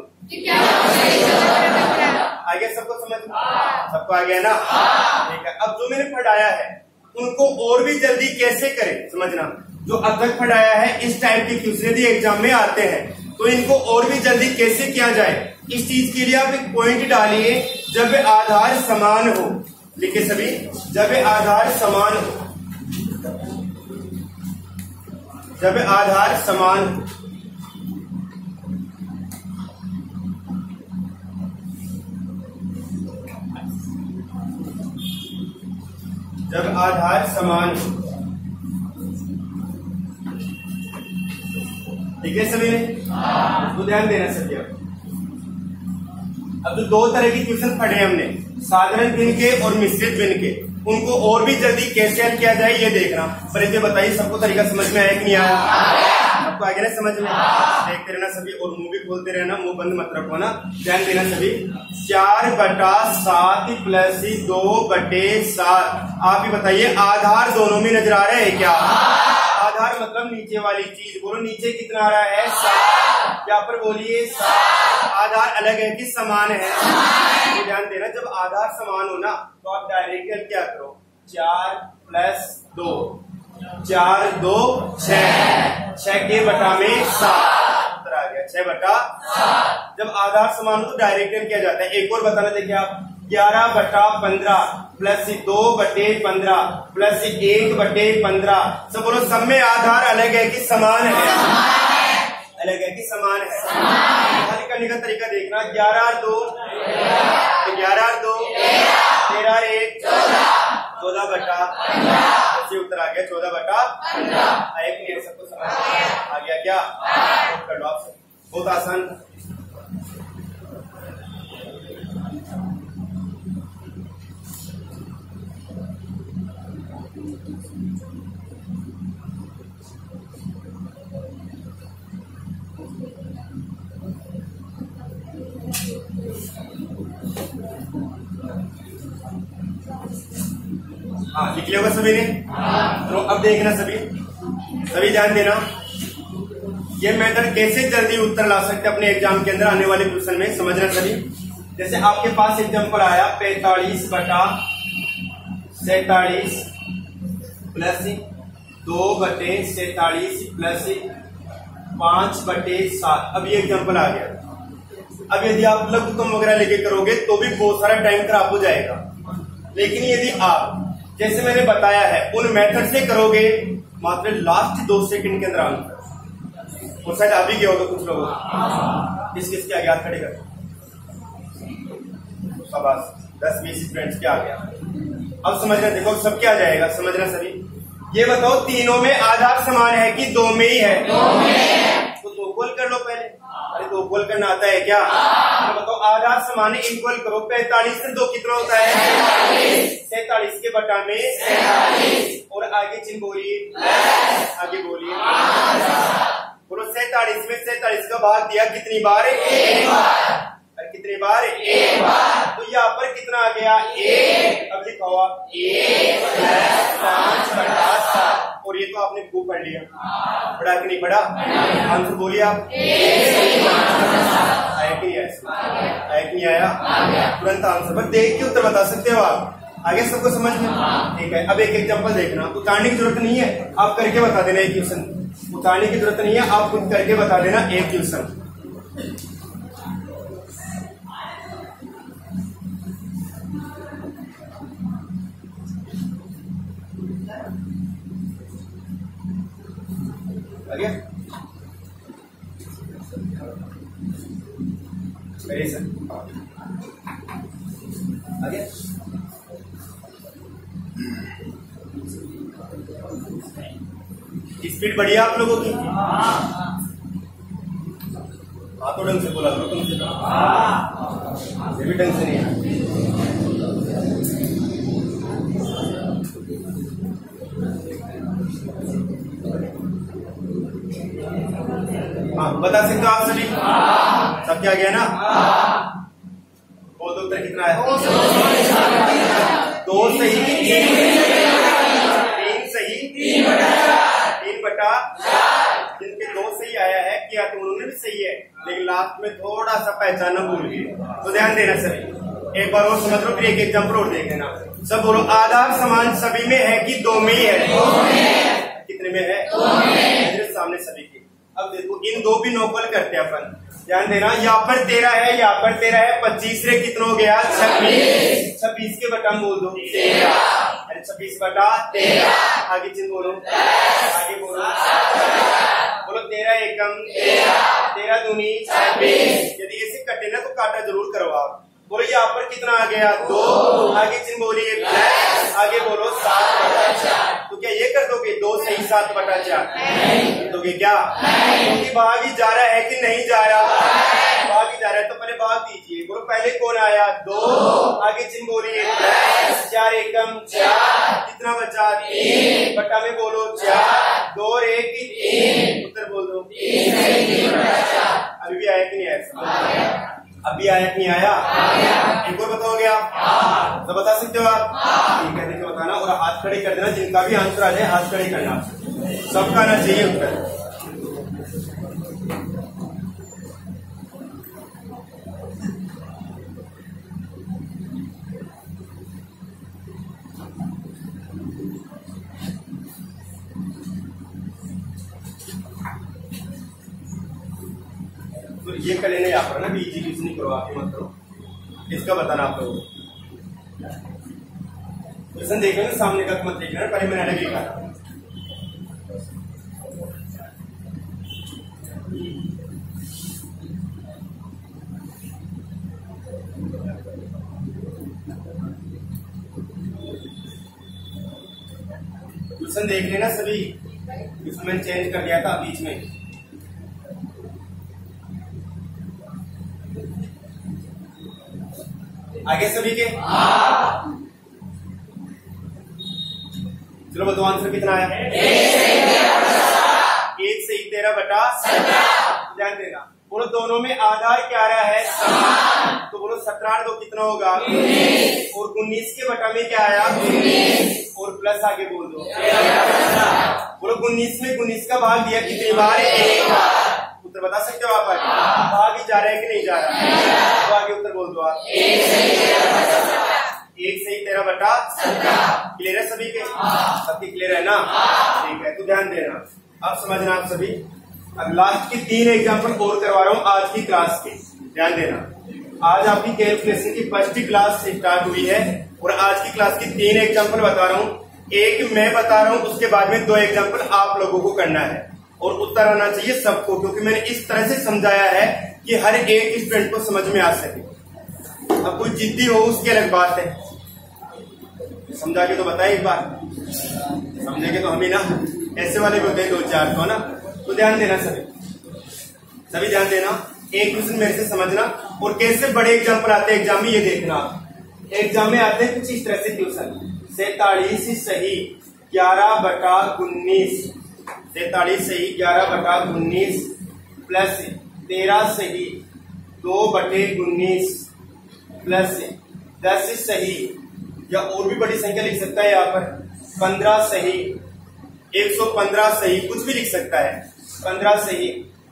आ गया सबको समझ में? सबको आ गया ना? ठीक है। अब जो मैंने पढ़ाया है उनको और भी जल्दी कैसे करें समझना। जो अब तक पढ़ाया है इस टाइप के क्वेश्चन यदि एग्जाम में आते हैं तो इनको और भी जल्दी कैसे किया जाए, इस चीज के लिए आप एक पॉइंट डालिए, जब आधार समान हो। लिखे सभी, जब आधार समान हो, जब आधार समान हो। जब आधार समान हो, ठीक है सभी ने? तो ध्यान देना सभी। अब तो 2 तरह के क्वेश्चन पढ़े हमने, साधारण भिन्न के और मिश्रित भिन्न के। उनको और भी जल्दी कैसे हल किया जाए ये देखना। पर इसे बताइए सबको तरीका समझ में आया कि नहीं आया? सबको आ गया ना समझ में? देखते रहना सभी और मुंह भी खोलते रहना, मुंह बंद मत रखो ना। ध्यान देना सभी। 4/7 प्लस 2/7। आप ही बताइए आधार दोनों में नजर आ रहा है क्या? आधार मतलब नीचे वाली चीज। बोलो नीचे कितना आ रहा है? 7। यहाँ पर बोलिए 7। आधार अलग है कि समान है? तो ध्यान देना, जब आधार समान हो ना तो आप डायरेक्ट क्या करो, 4 + 2, 4 2 6, 6 के बटा में 7 उत्तर आ गया 6/7। जब आधार समान हो तो डायरेक्ट किया जाता है। एक और बताना देखिए आप, 11/15 प्लस 2/15 प्लस 1/15। सब बोलो सब में आधार अलग है कि समान है? अलग है कि समान है? हल करने का तरीका देखना, 11 और 2 11 और 2 13 और 1 14/15। उत्तर आ गया 14/15। आया कि नहीं? सबको समझ आ गया क्या? कर लो आप, बहुत आसान। हाँ लिख लिया होगा सभी ने? तो अब देखना सभी, सभी ध्यान देना, ये मेथड कैसे जल्दी उत्तर ला सकते अपने एग्जाम के अंदर आने वाले क्वेश्चन में। समझना सभी, जैसे आपके पास एग्जाम्पल आया 45/47 प्लस 2/47 प्लस 5/7। अब ये एग्जाम्पल आ गया। अब यदि आप लघुत्तम वगैरह लेके करोगे तो भी बहुत सारा टाइम खराब हो जाएगा, लेकिन यदि आप जैसे मैंने बताया है उन मेथड से करोगे मात्र लास्ट 2 सेकंड के अंदर आंसर। और शायद अभी क्या होगा कुछ लोगों किस किस के आगे हाथ खड़े कर, शाबाश 10-20 स्टूडेंट्स क्या आ गया। अब समझना, देखो सब क्या आ जाएगा समझना सभी। ये बताओ तीनों में आधार समान है कि 2 में ही है? 2 में है। तो 2 गोल कर लो पहले। अरे 2 गोल करना आता है क्या? तो बताओ आधार समान है, इक्वल करो। 45 से 2 कितना होता है? 47 के बटा में 47। और आगे चिन्ह बोलिए, आगे बोलिए। बोलो 47 में 47 का भाग दिया कितनी बार? 1 बार। कितनी बार? 1 बार। तो यहाँ पर कितना आ गया? 1। अब लिखा हुआ 1 + 5/7। और ये तो आपने खूब पढ़ लिया, पढ़ा कि नहीं पढ़ा? आंसर बोलिए आप। आया कि नहीं आया? आया कि नहीं आया? तुरंत आंसर पर देख के उत्तर बता सकते हो आप। आगे सबको समझ में? ठीक है। अब एक एग्जांपल देखना, उतारने की जरूरत नहीं है, आप करके बता देना एक क्वेश्चन। उतारने की जरूरत नहीं है, आप खुद करके बता देना एक क्वेश्चन। आगे आगे स्पीड बढ़िया आप लोगों की? तो ढंग से बोला करो तुमसे, ये भी ढंग से नहीं है। हाँ, बता सकते हो आप सभी? सब क्या गया ना? बोल दो उत्तर कितना है? 2 सही 3 सही 3/4। जिनके 2 सही आया है किया तो उन्होंने भी सही है, लेकिन लास्ट में थोड़ा सा पहचानना भूल गए, तो ध्यान देना सभी। एक बार और समझ लो, फिर एक एग्जाम्पल और देख लेना। सब बोलो, आधार समान सभी में है कि 2 में ही है? कितने में है? 2 में। सामने सभी के। अब देखो इन 2 भी नोकल करते हैं अपन, ध्यान देना। यहाँ पर 13 है, यहाँ पर 13 है, 25 रे कितना हो गया? 26। 26 के बटा बोल दो 13। अरे 26/13। आगे चिन्ह बोलो, आगे बोलो, बोलो 13 एकम 13 दूनी 26। यदि ऐसे कटे ना तो काटा जरूर करो आप। बोलो यहाँ पर कितना आ गया? 2। आगे चिन्ह बोलिए प्लस, आगे बोलो 7/4। तो क्या ये कर दोगे? 2 सही 7/4 दोगे क्या? क्योंकि भाग ही जा रहा है कि नहीं जा रहा? भाग ही जा रहा है, तो पहले भाग दीजिए। बोलो पहले कौन आया? 2। आगे चिन्ह बोलिए प्लस 4 एकम 4। कितना बचा? 3 बटा में बोलो 4। 2 और 1 3। उत्तर बोल दो। अभी भी आया कि नहीं आया? अभी आया कि नहीं आया? एक और बताओगे आप? तो बता सकते हो आप? ठीक है, देखो बताना और हाथ खड़े कर देना। जिनका भी आंसर आ जाए हाथ खड़े करना, सबका आना चाहिए उत्तर। तो ये कर लेना यहाँ पर ना, बीजी बीच नहीं करो, आप मत करो। इसका बताना आप लोगों को। क्वेश्चन देख लेना, सामने का मत देख लेना, पहले मैंने अलग लिखा था। क्वेश्चन देख लेना सभी, क्वेश्चन मैंने चेंज कर दिया था बीच में। आगे सभी के? चलो बताओ आंसर कितना है? 1 सही 13/17। ध्यान देना। बोलो दोनों में आधार क्या रहा है? समान। तो बोलो 17 2 कितना होगा? 19। और 19 के बटा में क्या आया? 19। और प्लस आगे बोल दो। बोलो 19 में 19 का भाग दिया कितनी बार? 1 बार। उत्तर बता सकते हो आप? आगे भाग ही जा रहा है कि नहीं जा रहा? तो आगे उत्तर बोल दो आप। 1 सही 13/17। क्लियर है सभी के? सबकी क्लियर है ना? ठीक है, तो ध्यान देना। अब समझना आप सभी। अब लास्ट की 3 एग्जाम्पल और करवा रहा हूँ आज की क्लास के, ध्यान देना। आज आपकी कैलकुलेशन की फर्स्ट क्लास स्टार्ट हुई है और आज की क्लास की 3 एग्जाम्पल बता रहा हूँ। एक मैं बता रहा हूँ, उसके बाद में 2 एग्जाम्पल आप लोगों को करना है और उत्तर आना चाहिए सबको, क्योंकि मैंने इस तरह से समझाया है कि हर एक स्टूडेंट को समझ में आ सके। अब कोई जिद्दी हो उसकी अलग बात है, समझा के तो बताए एक बार, समझेंगे तो हम ही ना, ऐसे वाले भी होते हैं 2-4 को ना। तो ध्यान देना सभी ध्यान देना। एक क्वेश्चन मेरे से समझना और कैसे बड़े एग्जाम्पल आते हैं एग्जाम में ये देखना। एग्जाम में आते हैं कुछ इस तरह से क्वेश्चन, 47 सही 11/19, 43 सही 11/19 प्लस 13 सही 2/19 प्लस 10 सही, या और भी बड़ी संख्या लिख सकता है यहाँ पर, 15 सही 115 सही, कुछ भी लिख सकता है, 15 सही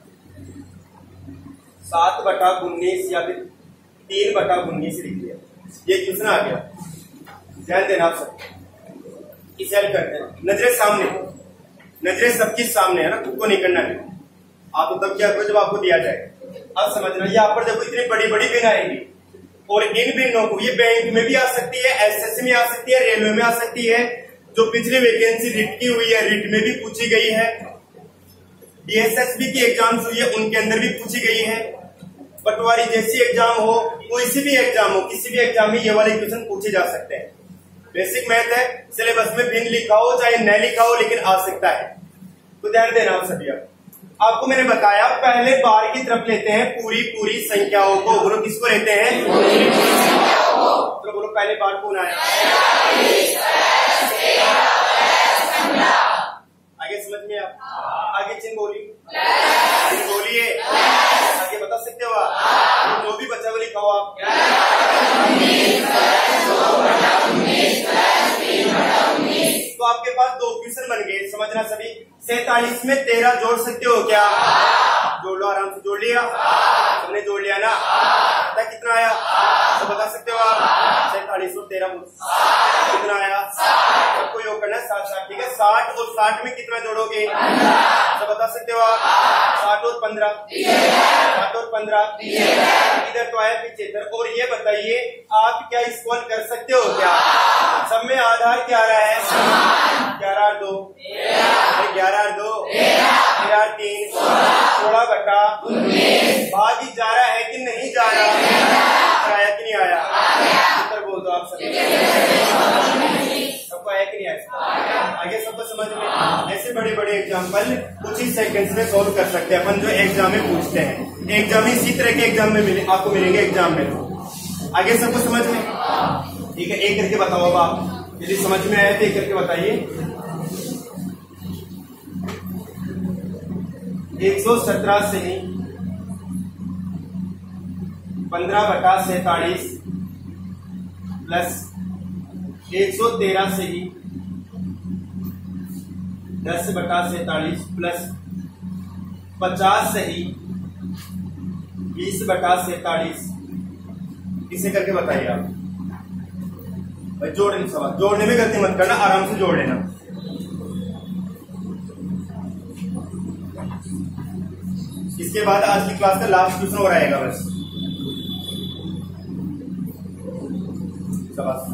7/19 या फिर 3/19 लिख दिया। ये क्वेश्चन आ गया, ध्यान देना आप सब। इसे हल करते हैं, नजरें सामने, नजरें सबकी सामने है ना, खुद को नहीं करना है। आप तो तब क्या करो जब आपको दिया जाए। अब समझना, यहाँ पर देखो इतनी बड़ी बड़ी बिन आएंगी और इन बिनों को ये बैंक में भी आ सकती है, एसएससी में आ सकती है, रेलवे में आ सकती है। जो पिछली वैकेंसी रिट की हुई है, रिट में भी पूछी गई है, डीएसएसबी की एग्जाम्स हुई है उनके अंदर भी पूछी गई है। पटवारी जैसी एग्जाम हो, कोई भी एग्जाम हो, किसी भी एग्जाम में ये वाले क्वेश्चन पूछे जा सकते हैं। बेसिक मैथ है, सिलेबस में भिन्न लिखा हो चाहे न लिखा हो, लेकिन आ सकता है। तो ध्यान देना आप सभी। आपको मैंने बताया पहले बार की तरफ लेते हैं पूरी पूरी संख्याओं को। बोलो किसको लेते हैं? पूरी पूरी संख्याओं को। चलो बोलो पहले बार कौन आया? आगे समझ में आप? आगे चिन्ह बोलिए, चिन्ह बोलिए, आगे बता सकते हो आप? जो भी बचा वो लिखा हो आप। तो आपके पास दो क्वेश्चन बन गए, समझना सभी। 47 में 13 जोड़ सकते हो क्या? जोड़ लो, आराम से जोड़ लिया, तुमने जोड़ लिया ना? पता कितना आया तो बता सकते हो आप? 47 और 13 कितना आया? सबको योग करना है 60, ठीक है। 60 और 60 में कितना जोड़ोगे तो बता सकते हो आप? 60 और 15, 60 और 15 इधर तो आया 75। और ये बताइए आप क्या इसको हल कर सकते हो क्या? सब में आधार क्या रहा है? 11 और 2, 11 और 2, 13 और 3, 16 बटा 19। भाग ही जा रहा है कि नहीं जा रहा? आया कि नहीं आया? उत्तर बोल दो आप सभी। सबको आया कि नहीं आया? आगे सबको समझ में? ऐसे बड़े बड़े एग्जाम्पल कुछ ही सेकंड्स में सोल्व कर सकते हैं अपन, जो एग्जाम में पूछते हैं। एग्जाम में इसी तरह के एग्जाम में आपको मिलेंगे एग्जाम में। आगे सबको समझ में? ठीक है, एक करके बताओ अब आप, यदि समझ में आया तो एक करके बताइए। 117 से ही 15 बटा 47 प्लस 113 से ही 10 बटा 47 प्लस 50 से ही 20 बटा 47 किसे करके बताइए आप? भाई जोड़ने सवाल, जोड़ने में गलती मत करना, आराम से जोड़ लेना। इसके बाद आज की क्लास का लास्ट क्वेश्चन और आएगा बस। शाबाश।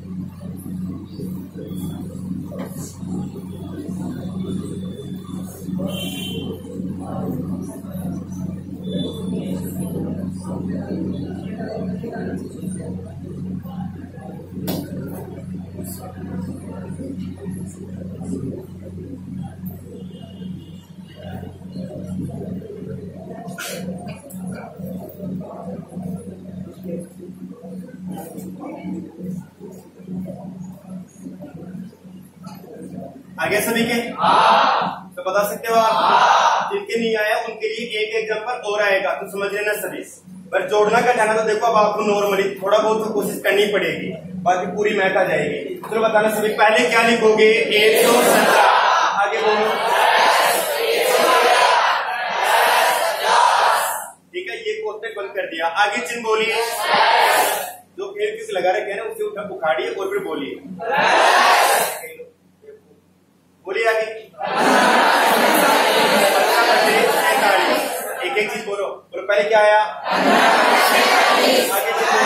आगे सभी के तो बता सकते हो आप? जिनके नहीं आया उनके लिए एक एग्जाम्पल और आएगा, तो समझ लेना सभी। पर जोड़ना का ध्यान तो देखो, अब आपको नॉर्मली थोड़ा बहुत तो कोशिश करनी पड़ेगी, बाकी पूरी मैथ आ जाएगी। तो बताना सभी, पहले क्या लिखोगे? 117। आगे बोलो। ठीक है, ये कोष्टक बंद कर दिया। आगे चिन्ह बोलिए, जो फेर किस लगा रखे हैं ना उसे उठा उखाड़िए और फिर बोलिए। बोलिए आगे। एक एक चीज बोलो, बोलो पहले क्या आया? आगे चलो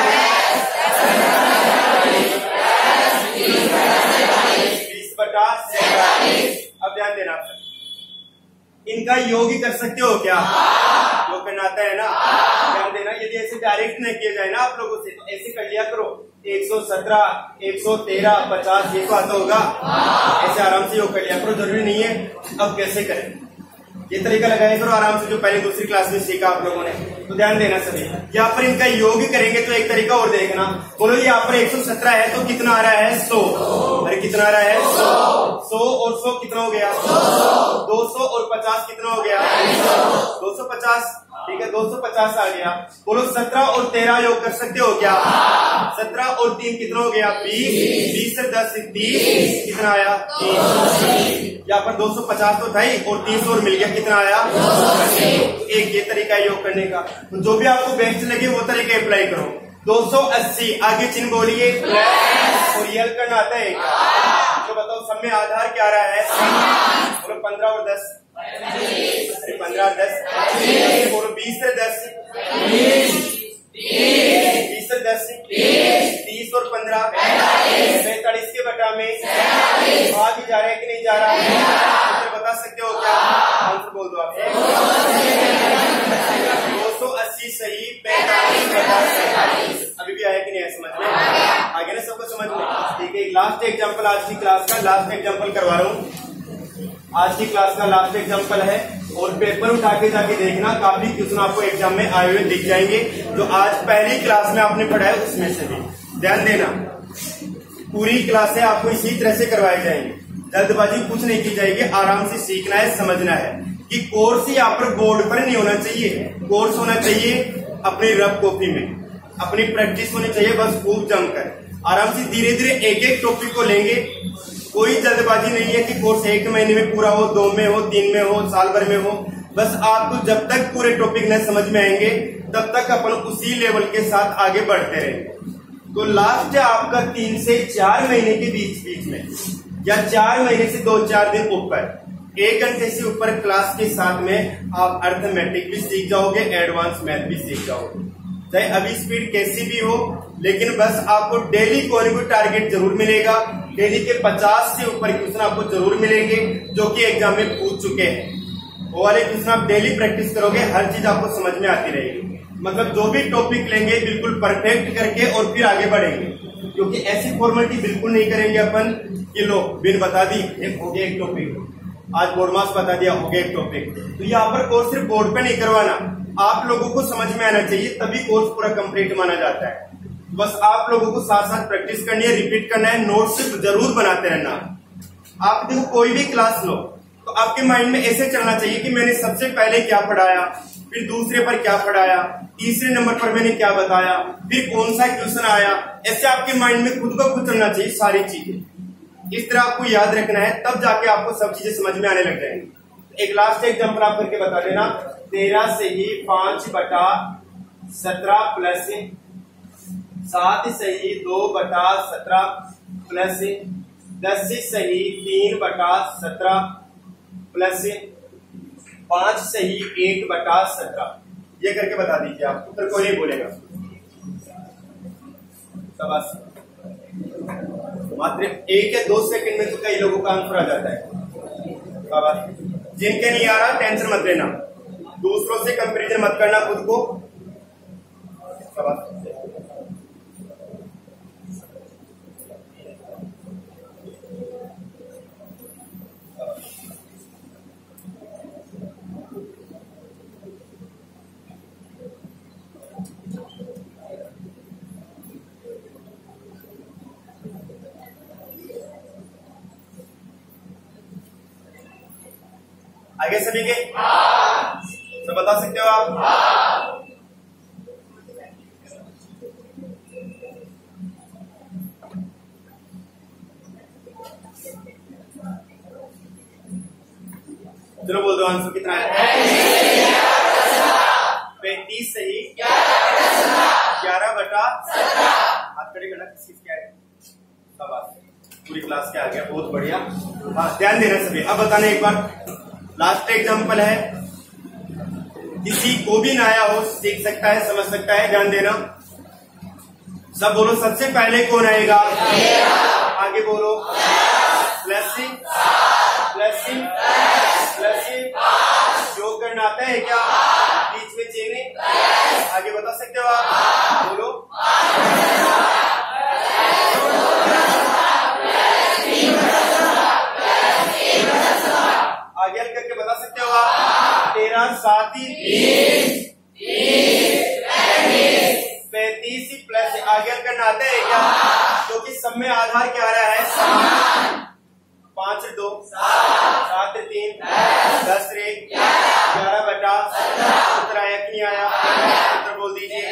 20 बटा 47। अब ध्यान देना, इनका योग ही कर सकते हो क्या? योग करना आता है ना? ध्यान देना, यदि ऐसे डायरेक्ट नहीं किया जाए ना आप लोगों से तो ऐसे कर लिया करो। 117, 113, 50 ये तो आता होगा, ऐसे आराम से योग कर लिया करो, जरूरी नहीं है अब कैसे करें, ये तरीका लगाया करो आराम से, जो पहले दूसरी क्लास में सीखा आप लोगों ने। तो ध्यान देना सभी, यहाँ पर इनका योग करेंगे तो एक तरीका और देखना। बोलो यहाँ पर 117 है तो कितना आ रहा है? 100। अरे कितना आ रहा है? 100 और 100 कितना हो गया? 200 और 50 कितना हो गया? 250। ठीक है, 250 आ गया। बोलो 17 और 13 योग कर सकते हो क्या? 17 और 3 कितना हो गया? 20। 20 से 10 30 कितना आया? 30। यहाँ पर 250 तो था ही और 30 और मिल गया, कितना आया? एक ये तरीका है योग करने का। तो जो भी आपको बेस्ट लगे वो तरीका अप्लाई करो। 280। आगे चिन्ह बोलिए, और ये हल करना आता है क्या? तो बताओ सब में आधार क्या रहा है? बोलो 15 और 10, 15 और 10। बोलो 20 से 10, 20 से 10, 30 और 15 45 के बटा में भाग ही जा रहा है कि नहीं जा रहा है? तो बता सकते हो क्या? आंसर बोल दो आप। 280 सही 45 बटा 47। अभी भी आया कि नहीं है समझ में? आगे ना सबको समझ में? ठीक है, लास्ट एग्जाम्पल, आज की क्लास का लास्ट एग्जाम्पल करवा रहा हूँ। आज की क्लास का लास्ट एग्जाम्पल है और पेपर उठा के जाके देखना, काफी क्वेश्चन आपको एग्जाम में आए हुए दिख जाएंगे जो आज पहली क्लास में आपने पढ़ा है उसमें से भी। ध्यान देना, पूरी क्लासें आपको इसी तरह से करवाई जाएंगी, जल्दबाजी कुछ नहीं की जाएगी, आराम से सीखना है, समझना है कि कोर्स यहाँ पर बोर्ड पर नहीं होना चाहिए, कोर्स होना चाहिए अपनी रफ कॉपी में, अपनी प्रैक्टिस होनी चाहिए, बस खूब जमकर आराम से धीरे धीरे एक एक टॉपिक को लेंगे। कोई जल्दबाजी नहीं है कि कोर्स 1 महीने में पूरा हो, 2 में हो, 3 में हो, साल भर में हो, बस आपको जब तक पूरे टॉपिक न समझ में आएंगे तब तक अपन उसी लेवल के साथ आगे बढ़ते रहेंगे। तो लास्ट है आपका 3 से 4 महीने के बीच में, या 4 महीने से 2-4 दिन ऊपर, 1 घंटे से ऊपर क्लास के साथ में आप अर्थमेटिक भी सीख जाओगे, एडवांस मैथ भी सीख जाओगे। चाहे अभी स्पीड कैसी भी हो, लेकिन बस आपको डेली कोई कोई टारगेट जरूर मिलेगा। डेली के 50 से ऊपर क्वेश्चन आपको जरूर मिलेंगे जो कि एग्जाम में पूछ चुके हैं। वो वाले क्वेश्चन आप डेली प्रैक्टिस करोगे, हर चीज आपको समझ में आती रहेगी। मतलब जो भी टॉपिक लेंगे बिल्कुल परफेक्ट करके और फिर आगे बढ़ेंगे, क्योंकि ऐसी फॉर्मेलिटी बिल्कुल नहीं करेंगे अपन कि लो बिन बता दी, एक हो गया एक टॉपिक, आज बोर्ड मार्क्स बता दिया, हो गया एक टॉपिक। तो यहाँ पर कोर्स सिर्फ बोर्ड पे नहीं करवाना, आप लोगों को समझ में आना चाहिए, तभी कोर्स पूरा कंप्लीट माना जाता है। बस आप लोगों को साथ साथ प्रैक्टिस करनी है, रिपीट करना है, नोट्स जरूर बनाते रहना। आप देखो कोई भी क्लास लो तो आपके माइंड में ऐसे चलना चाहिए कि मैंने सबसे पहले क्या पढ़ाया, फिर दूसरे पर क्या पढ़ाया, तीसरे नंबर पर मैंने क्या बताया, फिर कौन सा क्वेश्चन आया, ऐसे आपके माइंड में खुद ब खुद चलना चाहिए सारी चीजें। इस तरह आपको याद रखना है, तब जाके आपको सब चीजें समझ में आने लग जाएंगी। एक लास्ट एग्जाम्पल आप करके बता देना, 13 से ही 5/17 प्लस 7 से ही 2/17 प्लस 10 से ही 3/17 प्लस 5 से ही 1/17, ये करके बता दीजिए आप, उत्तर कोई नहीं बोलेगा। शाबाश, मात्र 1 या 2 सेकंड में तो कई लोगों का आंसर आ जाता है। शाबाश, जिनके नहीं आ रहा टेंशन मत लेना, दूसरों से कंपैरिजन मत करना खुद को। शाबाश, आगे सभी के तो बता सकते हो आप? चलो बोल दो आंसर कितना है? 35 सही, 11/17। हाथ खड़े करना, किस क्या है? पूरी क्लास के आ गया, बहुत बढ़िया। हाँ, ध्यान देना सभी। अब बताना एक बार, लास्ट एग्जाम्पल है, किसी को भी नया हो सीख सकता है, समझ सकता है, ध्यान देना। सब बोलो, सबसे पहले कौन आएगा? आगे बोलो, प्लस योग करना आता है क्या? बीच में चेने, आगे बता सकते हो आप? बोलो, आगे करके बता सकते हो आप? 13 7 35 प्लस आगे करना आता है क्या? क्योंकि सब में आधार क्या आ रहा है? 5 2 7 3 10 11/17। उत्तर आया कि नहीं आया? उत्तर बोल दीजिए।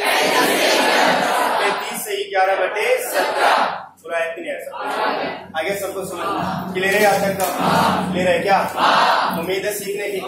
35 सही, 11/17। पूरा आया कि नहीं आया? आगे सबको समझ क्लियर है? आज तक क्लियर है क्या? उम्मीद है सीखने की।